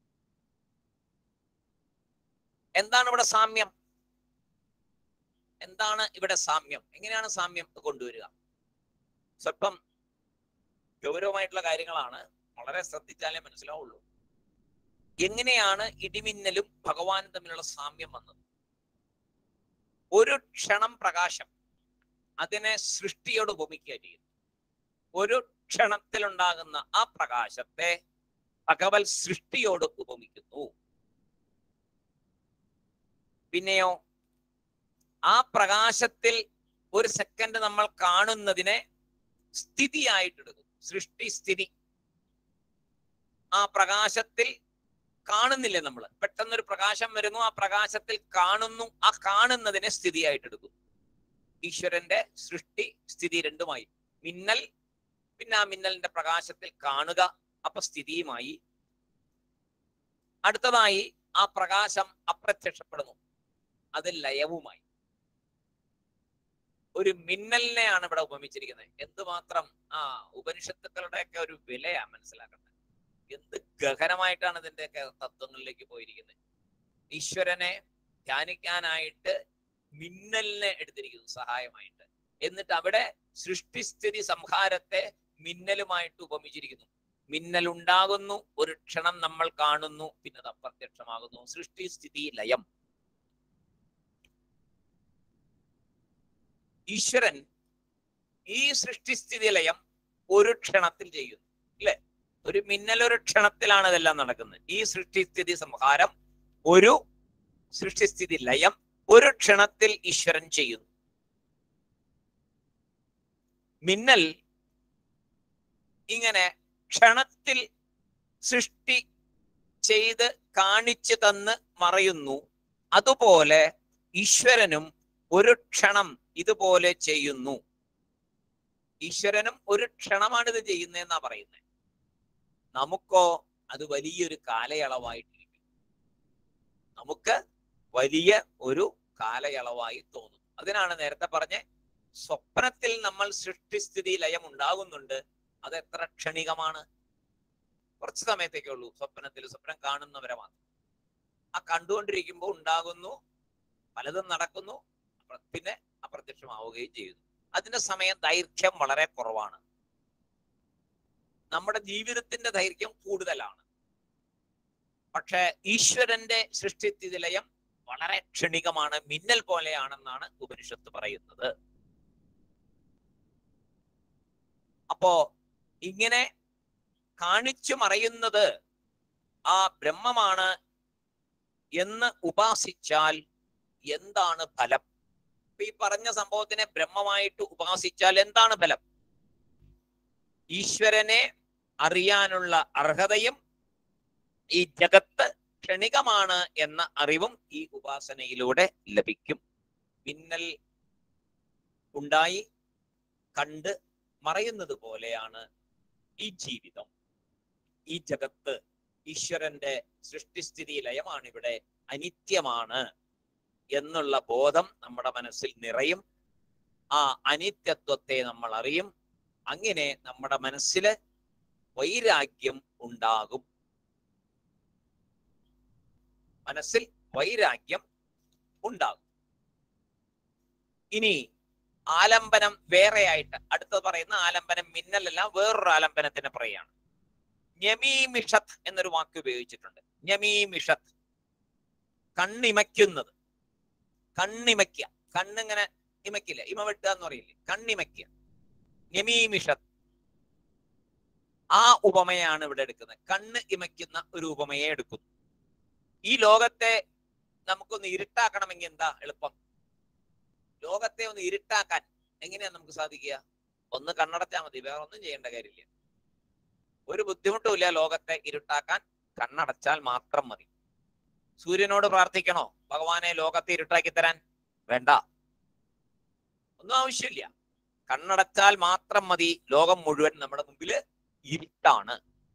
എന്താണ് ഇവിടെ സാമ്യം? എന്താണ് ഇവിടെ സാമ്യം? എങ്ങനെയാണ് സാമ്യം കൊണ്ടുവരിക? സ്വല്പം ഗൗരവമായിട്ടുള്ള കാര്യങ്ങളാണ്, വളരെ ശ്രദ്ധിച്ചാലേ മനസ്സിലാവുള്ളൂ. എങ്ങനെയാണ് ഇടിമിന്നലും ഭഗവാനും തമ്മിലുള്ള സാമ്യം വന്നത്? ഒരു ക്ഷണം പ്രകാശം, അതിനെ സൃഷ്ടിയോട് ഉപമിക്കുക ചെയ്യുന്നു. ഒരു ക്ഷണത്തിലുണ്ടാകുന്ന ആ പ്രകാശത്തെ ഭഗവത് സൃഷ്ടിയോട് ഉപമിക്കുന്നു. പിന്നെയോ ആ പ്രകാശത്തിൽ ഒരു സെക്കൻഡ് നമ്മൾ കാണുന്നതിനെ സ്ഥിതിയായിട്ടെടുക്കും. സൃഷ്ടി സ്ഥിതി. ആ പ്രകാശത്തിൽ കാണുന്നില്ലേ നമ്മൾ? പെട്ടെന്നൊരു പ്രകാശം വരുന്നു, ആ പ്രകാശത്തിൽ കാണുന്നു, ആ കാണുന്നതിനെ സ്ഥിതിയായിട്ടെടുക്കും. ഈശ്വരന്റെ സൃഷ്ടി സ്ഥിതി രണ്ടുമായി. മിന്നൽ, പിന്നെ ആ മിന്നലിന്റെ പ്രകാശത്തിൽ കാണുക, അപ്പൊ സ്ഥിതിയുമായി. അടുത്തതായി ആ പ്രകാശം അപ്രത്യക്ഷപ്പെടുന്നു, അത് ലയവുമായി. ഒരു മിന്നലിനെയാണ് ഇവിടെ ഉപമിച്ചിരിക്കുന്നത്. എന്തുമാത്രം ആ ഉപനിഷത്തുക്കളുടെയൊക്കെ ഒരു വിലയാ മനസ്സിലാക്കേണ്ടത്. എന്ത് ഗഹനമായിട്ടാണ് ഇതിന്റെയൊക്കെ തത്വങ്ങളിലേക്ക് പോയിരിക്കുന്നത്. ഈശ്വരനെ ധ്യാനിക്കാനായിട്ട് മിന്നലിനെ എടുത്തിരിക്കുന്നു സഹായമായിട്ട്. എന്നിട്ട് അവിടെ സൃഷ്ടിസ്ഥിതി സംഹാരത്തെ മിന്നലുമായിട്ട് ഉപമിച്ചിരിക്കുന്നു. മിന്നൽ ഉണ്ടാകുന്നു, ഒരു ക്ഷണം നമ്മൾ കാണുന്നു, പിന്നെ അത് അപ്രത്യക്ഷമാകുന്നു. സൃഷ്ടിസ്ഥിതി ലയം. ഈശ്വരൻ ഈ സൃഷ്ടിസ്ഥിതി ലയം ഒരു ക്ഷണത്തിൽ ചെയ്യുന്നു, അല്ലെ? ഒരു മിന്നൽ ഒരു ക്ഷണത്തിലാണ് ഇതെല്ലാം നടക്കുന്നത്. ഈ സൃഷ്ടിസ്ഥിതി സംഹാരം, ഒരു സൃഷ്ടിസ്ഥിതി ലയം ഒരു ക്ഷണത്തിൽ ഈശ്വരൻ ചെയ്യുന്നു. മിന്നൽ ഇങ്ങനെ ക്ഷണത്തിൽ സൃഷ്ടി ചെയ്ത് കാണിച്ചു തന്ന് മറയുന്നു, അതുപോലെ ഈശ്വരനും ഒരു ക്ഷണം ഇതുപോലെ ചെയ്യുന്നു. ഈശ്വരനും ഒരു ക്ഷണമാണ് ഇത് ചെയ്യുന്നതെന്നാ പറയുന്നത്. നമുക്കോ അത് വലിയൊരു കാലയളവായിട്ടിരിക്കും. നമുക്ക് വലിയ ഒരു കാലയളവായി തോന്നും. അതിനാണ് നേരത്തെ പറഞ്ഞ സ്വപ്നത്തിൽ നമ്മൾ സൃഷ്ടിസ്ഥിതി ലയം ഉണ്ടാകുന്നുണ്ട്. അത് എത്ര ക്ഷണികമാണ്, കുറച്ച് സമയത്തേക്കേ ഉള്ളൂ. സ്വപ്നം കാണുന്നവരെ മാത്രം. ആ കണ്ടുകൊണ്ടിരിക്കുമ്പോൾ ഉണ്ടാകുന്നു, പലതും നടക്കുന്നു, പിന്നെ അപ്രത്യക്ഷമാവുകയും ചെയ്യുന്നു. അതിന്റെ സമയം ദൈർഘ്യം വളരെ കുറവാണ്. നമ്മുടെ ജീവിതത്തിന്റെ ദൈർഘ്യം കൂടുതലാണ്. പക്ഷെ ഈശ്വരന്റെ സൃഷ്ടിസ്ഥിതി ലയം വളരെ ക്ഷണികമാണ്, മിന്നൽ പോലെയാണെന്നാണ് ഉപനിഷത്ത് പറയുന്നത്. അപ്പോ ഇങ്ങനെ കാണിച്ചു മറയുന്നത് ആ ബ്രഹ്മമാണ് എന്ന് ഉപാസിച്ചാൽ എന്താണ് ഫലം? ഈ പറഞ്ഞ സംഭവത്തിനെ ബ്രഹ്മമായിട്ട് ഉപാസിച്ചാൽ എന്താണ് ഫലം? ഈശ്വരനെ അറിയാനുള്ള അർഹതയും ഈ ജഗത്ത് ക്ഷണികമാണ് എന്ന അറിവും ഈ ഉപാസനയിലൂടെ ലഭിക്കും. മിന്നൽ ഉണ്ടായി കണ്ട് മറയുന്നത് പോലെയാണ് ഈ ജീവിതം, ഈ ജഗത്ത്. ഈശ്വരന്റെ സൃഷ്ടിസ്ഥിതി ലയമാണ് ഇവിടെ, അനിത്യമാണ് എന്നുള്ള ബോധം നമ്മുടെ മനസ്സിൽ നിറയും. ആ അനിത്യത്വത്തെ നമ്മൾ അറിയും. അങ്ങനെ നമ്മുടെ മനസ്സില് വൈരാഗ്യം ഉണ്ടാകും. മനസ്സിൽ വൈരാഗ്യം ഉണ്ടാകും. ഇനി ആലംബനം വേറെയായിട്ട് അടുത്തത് പറയുന്ന ആലംബനം മിന്നലല്ല, വേറൊരു ആലംബനത്തിന് പറയാണ്. ഞമീമിഷത്ത് എന്നൊരു വാക്ക് ഉപയോഗിച്ചിട്ടുണ്ട്. ഞമീമിഷത്ത്, കണ്ണിമയ്ക്കുന്നത്. കണ്ണിമയ്ക്ക, കണ്ണിങ്ങനെ ഇമയ്ക്കില്ല, ഇമ വെട്ടുക എന്ന് പറയില്ലേ, കണ്ണിമയ്ക്ക. ഞമീമിഷത്ത്, ആ ഉപമയാണ് ഇവിടെ എടുക്കുന്നത്. കണ്ണ് ഇമയ്ക്കുന്ന ഒരു ഉപമയെ എടുക്കുന്നു. ഈ ലോകത്തെ നമുക്കൊന്ന് ഇരുട്ടാക്കണമെങ്കിൽ എന്താ എളുപ്പം? ലോകത്തെ ഒന്ന് ഇരുട്ടാക്കാൻ എങ്ങനെയാ നമുക്ക് സാധിക്കുക? ഒന്ന് കണ്ണടച്ചാൽ മതി, വേറെ ഒന്നും ചെയ്യേണ്ട കാര്യമില്ല. ഒരു ബുദ്ധിമുട്ടുമില്ല ലോകത്തെ ഇരുട്ടാക്കാൻ, കണ്ണടച്ചാൽ മാത്രം മതി. സൂര്യനോട് പ്രാർത്ഥിക്കണോ ഭഗവാനെ ലോകത്തെ ഇരുട്ടാക്കി തരാൻ? വേണ്ട, ഒന്നും ആവശ്യമില്ല. കണ്ണടച്ചാൽ മാത്രം മതി, ലോകം മുഴുവൻ നമ്മുടെ മുമ്പില് ഇരുട്ടാണ്.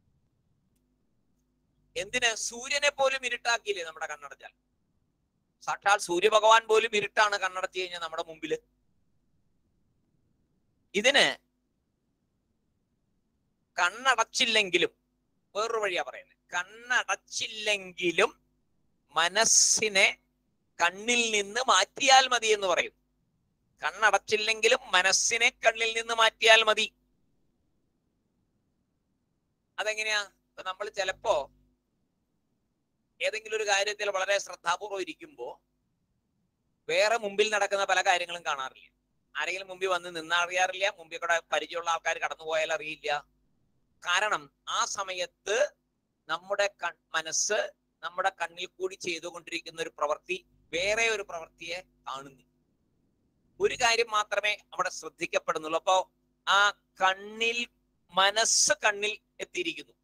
എന്തിന്? സൂര്യനെ പോലും ഇരുട്ടാക്കിയില്ലേ നമ്മുടെ കണ്ണടച്ചാൽ. സാക്ഷാൽ സൂര്യഭഗവാൻ പോലും ഇരുട്ടാണ് കണ്ണടച്ചു കഴിഞ്ഞാൽ നമ്മുടെ മുമ്പില്. ഇതിന് കണ്ണടച്ചില്ലെങ്കിലും വേറൊരു വഴിയാ പറയുന്നത്. കണ്ണടച്ചില്ലെങ്കിലും മനസ്സിനെ കണ്ണിൽ നിന്ന് മാറ്റിയാൽ മതി എന്ന് പറയും. കണ്ണടച്ചില്ലെങ്കിലും മനസ്സിനെ കണ്ണിൽ നിന്ന് മാറ്റിയാൽ മതി. അതെങ്ങനെയാ? നമ്മൾ ചിലപ്പോ ഏതെങ്കിലും ഒരു കാര്യത്തിൽ വളരെ ശ്രദ്ധാപൂർവം ഇരിക്കുമ്പോ വേറെ മുമ്പിൽ നടക്കുന്ന പല കാര്യങ്ങളും കാണാറില്ല. ആരെങ്കിലും മുമ്പിൽ വന്ന് നിന്നറിയാറില്ല, മുമ്പിൽ കൂടെ പരിചയമുള്ള ആൾക്കാർ കടന്നുപോയാൽ അറിയില്ല. കാരണം ആ സമയത്ത് നമ്മുടെ മനസ്സ് നമ്മുടെ കണ്ണിൽ കൂടി ചെയ്തുകൊണ്ടിരിക്കുന്ന ഒരു പ്രവൃത്തി വേറെ ഒരു പ്രവൃത്തിയെ കാണുന്നു. ഒരു കാര്യം മാത്രമേ അവിടെ ശ്രദ്ധിക്കപ്പെടുന്നുള്ളൂ. അപ്പോ ആ കണ്ണിൽ, മനസ്സ് കണ്ണിൽ എത്തിയിരിക്കുന്നു.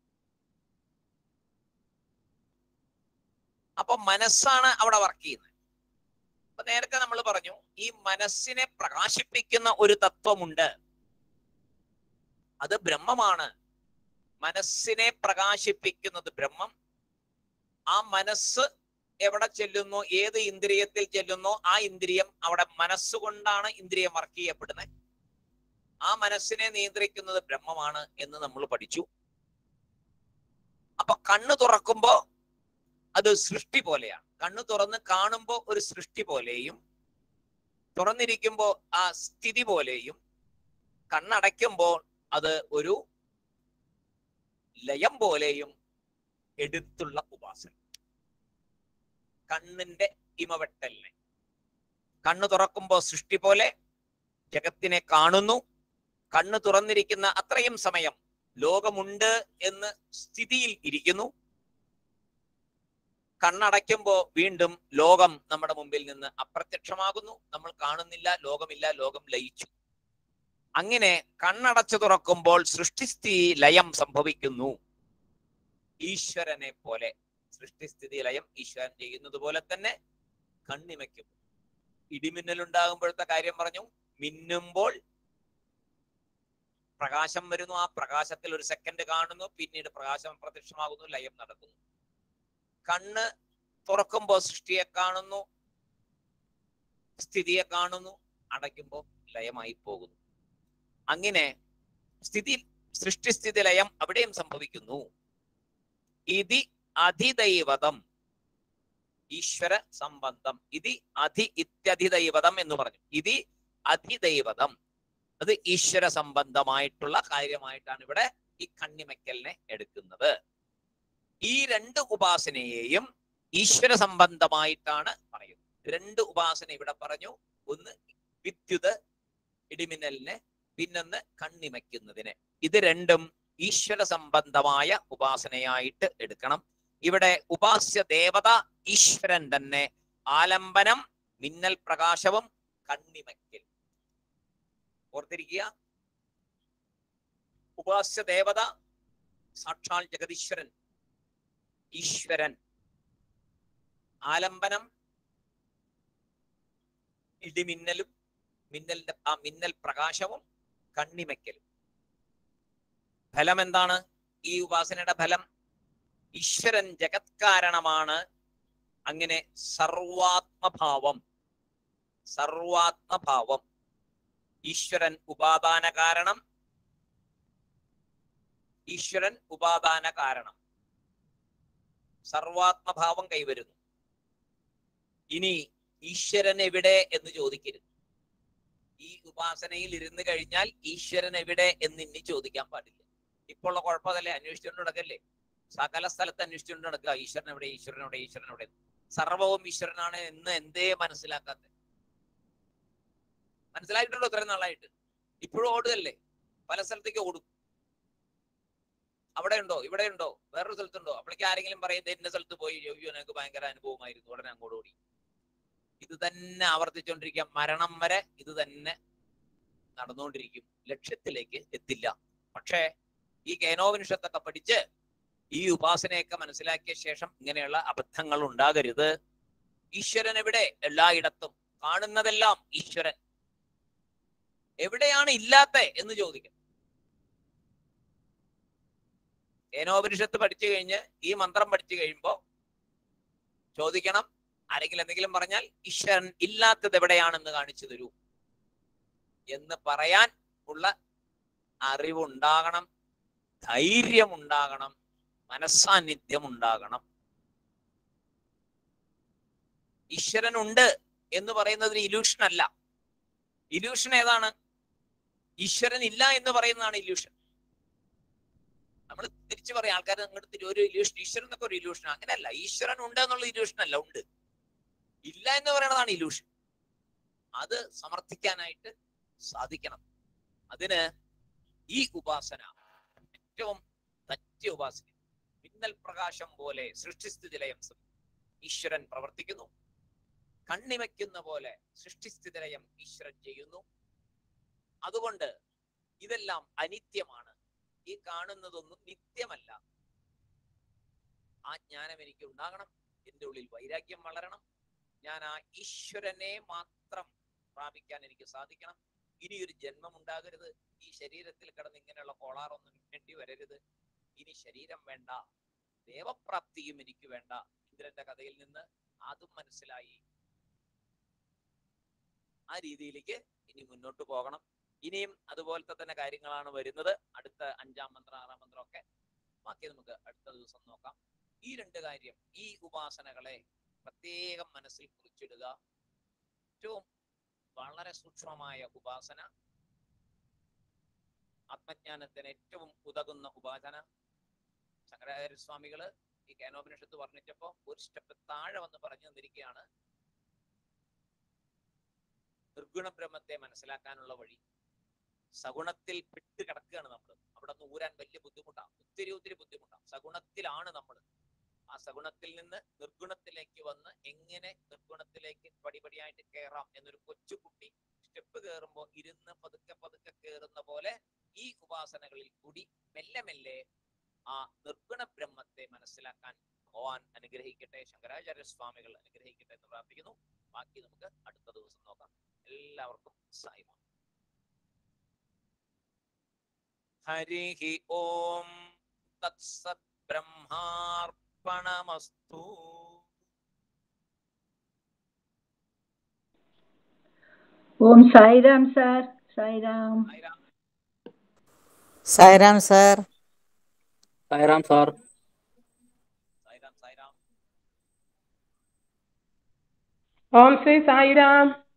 അപ്പൊ മനസ്സാണ് അവിടെ വർക്ക് ചെയ്യുന്നത്. അപ്പൊ നേരത്തെ നമ്മൾ പറഞ്ഞു, ഈ മനസ്സിനെ പ്രകാശിപ്പിക്കുന്ന ഒരു തത്വമുണ്ട്, അത് ബ്രഹ്മമാണ്. മനസ്സിനെ പ്രകാശിപ്പിക്കുന്നത് ബ്രഹ്മം. ആ മനസ്സ് എവിടെ ചെല്ലുന്നു, ഏത് ഇന്ദ്രിയത്തിൽ ചെല്ലുന്നോ ആ ഇന്ദ്രിയം, അവിടെ മനസ്സുകൊണ്ടാണ് ഇന്ദ്രിയം വർക്ക് ചെയ്യപ്പെടുന്നത്. ആ മനസ്സിനെ നിയന്ത്രിക്കുന്നത് ബ്രഹ്മമാണ് എന്ന് നമ്മൾ പഠിച്ചു. അപ്പൊ കണ്ണ് തുറക്കുമ്പോ അത് സൃഷ്ടി പോലെയാണ്. കണ്ണ് തുറന്ന് കാണുമ്പോ ഒരു സൃഷ്ടി പോലെയും, തുറന്നിരിക്കുമ്പോ ആ സ്ഥിതി പോലെയും, കണ്ണടയ്ക്കുമ്പോൾ അത് ഒരു ലയം പോലെയും എടുത്തുള്ള ഉപാസന. കണ്ണിന്റെ ഇമവെട്ടലിനെ കണ്ണ് തുറക്കുമ്പോ സൃഷ്ടി പോലെ ജഗത്തിനെ കാണുന്നു. കണ്ണ് തുറന്നിരിക്കുന്ന അത്രയും സമയം ലോകമുണ്ട് എന്ന് സ്ഥിതിയിൽ ഇരിക്കുന്നു. കണ്ണടയ്ക്കുമ്പോ വീണ്ടും ലോകം നമ്മുടെ മുമ്പിൽ നിന്ന് അപ്രത്യക്ഷമാകുന്നു. നമ്മൾ കാണുന്നില്ല, ലോകമില്ല, ലോകം ലയിച്ചു. അങ്ങനെ കണ്ണടച്ചു തുറക്കുമ്പോൾ സൃഷ്ടിസ്ഥിതി ലയം സംഭവിക്കുന്നു. ഈശ്വരനെ പോലെ സൃഷ്ടിസ്ഥിതി ലയം ഈശ്വരൻ ചെയ്യുന്നത് പോലെ തന്നെ കണ്ണിമയ്ക്കും. ഇടിമിന്നൽ ഉണ്ടാകുമ്പോഴത്തെ കാര്യം പറഞ്ഞു. മിന്നുമ്പോൾ പ്രകാശം വരുന്നു, ആ പ്രകാശത്തിൽ ഒരു സെക്കൻഡ് കാണുന്നു, പിന്നീട് പ്രകാശം പ്രത്യക്ഷമാകുന്നു, ലയം നടക്കുന്നു. കണ്ണ് തുറക്കുമ്പോൾ സൃഷ്ടിയെ കാണുന്നു, സ്ഥിതിയെ കാണുന്നു, അടയ്ക്കുമ്പോൾ ലയമായി പോകുന്നു. അങ്ങനെ സൃഷ്ടിസ്ഥിതി ലയം അവിടെയും സംഭവിക്കുന്നു. ഇതി അധിദൈവതം, ഈശ്വര സംബന്ധം. ഇതി ഇത്യധിദൈവതം എന്ന് പറഞ്ഞു. ഇതി അധിദൈവതം, അത് ഈശ്വര സംബന്ധമായിട്ടുള്ള കാര്യമായിട്ടാണ് ഇവിടെ ഈ കണ്ണിമയ്ക്കലിനെ എടുക്കുന്നത്. ഈ രണ്ട് ഉപാസനയെയും ഈശ്വര സംബന്ധമായിട്ടാണ് പറയുന്നത്. രണ്ട് ഉപാസന ഇവിടെ പറഞ്ഞു. ഒന്ന് വിദ്യുത് ഇടിമിന്നലിനെ, പിന്നൊന്ന് കണ്ണിമയ്ക്കുന്നതിന്. ഇത് രണ്ടും ഈശ്വര സംബന്ധമായ ഉപാസനയായിട്ട് എടുക്കണം. ഇവിടെ ഉപാസ്യ ദേവത ഈശ്വരൻ തന്നെ. ആലംബനം മിന്നൽ പ്രകാശവും കണ്ണിമയ്ക്കൽ. ഓർത്തിരിക്കുക, ഉപാസ്യ ദേവത സാക്ഷാൽ ജഗദീശ്വരൻ, ഈശ്വരൻ. ആലംബനം ഇടിമിന്നലും മിന്നലിന്റെ ആ മിന്നൽ പ്രകാശവും കണ്ണിമയ്ക്കലും. ഫലം എന്താണ്? ഈ ഉപാസനയുടെ ഫലം ഈശ്വരൻ ജഗത് കാരണമാണ്. അങ്ങനെ സർവാത്മഭാവം, സർവാത്മഭാവം. ഈശ്വരൻ ഉപാദാന കാരണം, ഈശ്വരൻ ഉപാദാന കാരണം, സർവാത്മഭാവം കൈവരുന്നു. ഇനി ഈശ്വരൻ എവിടെ എന്ന് ചോദിക്കരുത്. ഈ ഉപാസനയിൽ ഇരുന്ന് കഴിഞ്ഞാൽ ഈശ്വരൻ എവിടെ എന്ന് ഇനി ചോദിക്കാൻ പാടില്ല. ഇപ്പോൾ ഉള്ള കുഴപ്പമല്ലേ, അന്വേഷിച്ചുകൊണ്ട് നടക്കല്ലേ, സകല സ്ഥലത്ത് അന്വേഷിച്ചുകൊണ്ട് നടക്കുക. ഈശ്വരൻ എവിടെ, ഈശ്വരൻ എവിടെ, ഈശ്വരൻ എവിടെ. സർവവും ഈശ്വരനാണ് എന്ന് എന്തേ മനസ്സിലാക്കാത്ത? മനസ്സിലായിട്ടുണ്ടോ ഇത്രയും നാളായിട്ട്? ഇപ്പോഴും ഓടുകല്ലേ, പല സ്ഥലത്തേക്ക് ഓടും. അവിടെ ഉണ്ടോ, ഇവിടെ ഉണ്ടോ, വേറൊരു സ്ഥലത്തുണ്ടോ? അപ്പോഴേക്ക് ആരെങ്കിലും പറയുന്നത് എന്ന സ്ഥലത്ത് പോയി, യോഗ്യോ എനിക്ക് ഭയങ്കര അനുഭവമായിരുന്നു, ഉടനെ അങ്ങോട്ട് ഓടി. ഇത് തന്നെ ആവർത്തിച്ചുകൊണ്ടിരിക്കുക. മരണം വരെ ഇത് തന്നെ നടന്നുകൊണ്ടിരിക്കും. ലക്ഷ്യത്തിലേക്ക് എത്തില്ല. പക്ഷേ ഈ കേനോപനിഷത്തൊക്കെ പഠിച്ച് ഈ ഉപാസനയൊക്കെ മനസ്സിലാക്കിയ ശേഷം ഇങ്ങനെയുള്ള അബദ്ധങ്ങൾ ഉണ്ടാകരുത്. ഈശ്വരൻ എവിടെ? എല്ലായിടത്തും. കാണുന്നതെല്ലാം ഈശ്വരൻ. എവിടെയാണ് ഇല്ലാത്ത എന്ന് ചോദിക്കണം. കേനോപനിഷത്ത് പഠിച്ചു കഴിഞ്ഞ് ഈ മന്ത്രം പഠിച്ചു കഴിയുമ്പോ ചോദിക്കണം, ആരെങ്കിലും എന്തെങ്കിലും പറഞ്ഞാൽ ഈശ്വരൻ ഇല്ലാത്തത് എവിടെയാണെന്ന് കാണിച്ചു തരൂ എന്ന് പറയാൻ ഉള്ള അറിവുണ്ടാകണം, ധൈര്യമുണ്ടാകണം, മനസ്സാന്നിധ്യം ഉണ്ടാകണം. ഈശ്വരൻ ഉണ്ട് എന്ന് പറയുന്നത് ഒരു ഇല്യൂഷൻ അല്ല. ഇല്യൂഷൻ ഏതാണ്? ഈശ്വരൻ ഇല്ല എന്ന് പറയുന്നതാണ് ഇല്യൂഷൻ. നമ്മൾ തിരിച്ചു പറയാം, ആൾക്കാർ അങ്ങോട്ട് ഒരു ഇല്യൂഷൻ, ഈശ്വരൻ എന്നൊക്കെ ഒരു ഇല്യൂഷൻ. അങ്ങനെയല്ല. ഈശ്വരൻ ഉണ്ട് എന്നുള്ള ഇല്യൂഷൻ അല്ല, ഉണ്ട്. ഇല്ല എന്ന് പറയുന്നതാണ് ഇല്യൂഷൻ. അത് സമർത്ഥിക്കാനായിട്ട് സാധിക്കണം. അതിന് ഈ ഉപാസന ഏറ്റവും പറ്റിയ ഉപാസന. മിന്നൽ പ്രകാശം പോലെ സൃഷ്ടിസ്ഥിതി ലയം ഈശ്വരൻ പ്രവർത്തിക്കുന്നു. കണ്ണിമയ്ക്കുന്ന പോലെ സൃഷ്ടിസ്ഥിതി ലയം ഈശ്വരൻ ചെയ്യുന്നു. അതുകൊണ്ട് ഇതെല്ലാം അനിത്യമാണ്. ഈ കാണുന്നതൊന്നും നിത്യമല്ല. ആ ജ്ഞാനം എനിക്ക് ഉണ്ടാകണം. എന്റെ ഉള്ളിൽ വൈരാഗ്യം വളരണം. ഞാൻ ആ ഈശ്വരനെ മാത്രം പ്രാപിക്കാൻ എനിക്ക് സാധിക്കണം. ഇനിയൊരു ജന്മം ഉണ്ടാകരുത്. ഈ ശരീരത്തിൽ കിടന്ന് ഇങ്ങനെയുള്ള കോളാറൊന്നും വേണ്ടി വരരുത്. ഇനി ശരീരം വേണ്ട, ദേവപ്രാപ്തിയും എനിക്ക് വേണ്ട. ഇന്ദ്രന്റെ കഥയിൽ നിന്ന് അതും മനസ്സിലായി. ആ രീതിയിലേക്ക് ഇനി മുന്നോട്ട് പോകണം. ഇനിയും അതുപോലത്തെ തന്നെ കാര്യങ്ങളാണ് വരുന്നത്. അടുത്ത 5-ാം മന്ത്രം 6-ാം മന്ത്രം ഒക്കെ ബാക്കി നമുക്ക് അടുത്ത ദിവസം നോക്കാം. ഈ രണ്ട് കാര്യം, ഈ ഉപാസനകളെ പ്രത്യേകം മനസ്സിൽ കുറിച്ചിടുക. ഏറ്റവും വളരെ സൂക്ഷ്മമായ ഉപാസന, ആത്മജ്ഞാനത്തിന് ഏറ്റവും ഉതകുന്ന ഉപാസന. ശങ്കരാചാര്യസ്വാമികള് ഈ കേനോപനിഷത്ത് വർണ്ണിച്ചപ്പോ ഒരു സ്റ്റെപ്പ് താഴെ വന്ന് പറഞ്ഞു തന്നിരിക്കുകയാണ് നിർഗുണ ബ്രഹ്മത്തെ മനസ്സിലാക്കാനുള്ള വഴി. സഗുണത്തിൽ പെട്ട് കിടക്കുകയാണ് നമ്മൾ. അവിടെ നിന്ന് ഊരാൻ വലിയ ബുദ്ധിമുട്ടാണ്, ഒത്തിരി ബുദ്ധിമുട്ടാണ്. സഗുണത്തിലാണ് നമ്മൾ. ആ സഗുണത്തിൽ നിന്ന് നിർഗുണത്തിലേക്ക് വന്ന് എങ്ങനെ നിർഗുണത്തിലേക്ക് പടിപടിയായിട്ട് കയറാം എന്നൊരു കൊച്ചുകുട്ടി സ്റ്റെപ്പ് കയറുമ്പോൾ ഇരുന്ന് പതുക്കെ കയറുന്ന പോലെ ഈ ഉപാസനകളിൽ കൂടി മെല്ലെ മെല്ലെ ആ നിർഗുണ ബ്രഹ്മത്തെ മനസ്സിലാക്കാൻ ഭഗവാൻ അനുഗ്രഹിക്കട്ടെ, ശങ്കരാചാര്യ സ്വാമികൾ അനുഗ്രഹിക്കട്ടെ എന്ന് പ്രാർത്ഥിക്കുന്നു. ബാക്കി നമുക്ക് അടുത്ത ദിവസം നോക്കാം. എല്ലാവർക്കും സായിരാം. ഹരി ഓം തത്സത് ബ്രഹ്മാർപ്പണമസ്തു. ഓം Sairam sir. Sairam. Sairam sir. Sairam sir. Sairam Sairam. ഓം ശ്രീ സായിരാം.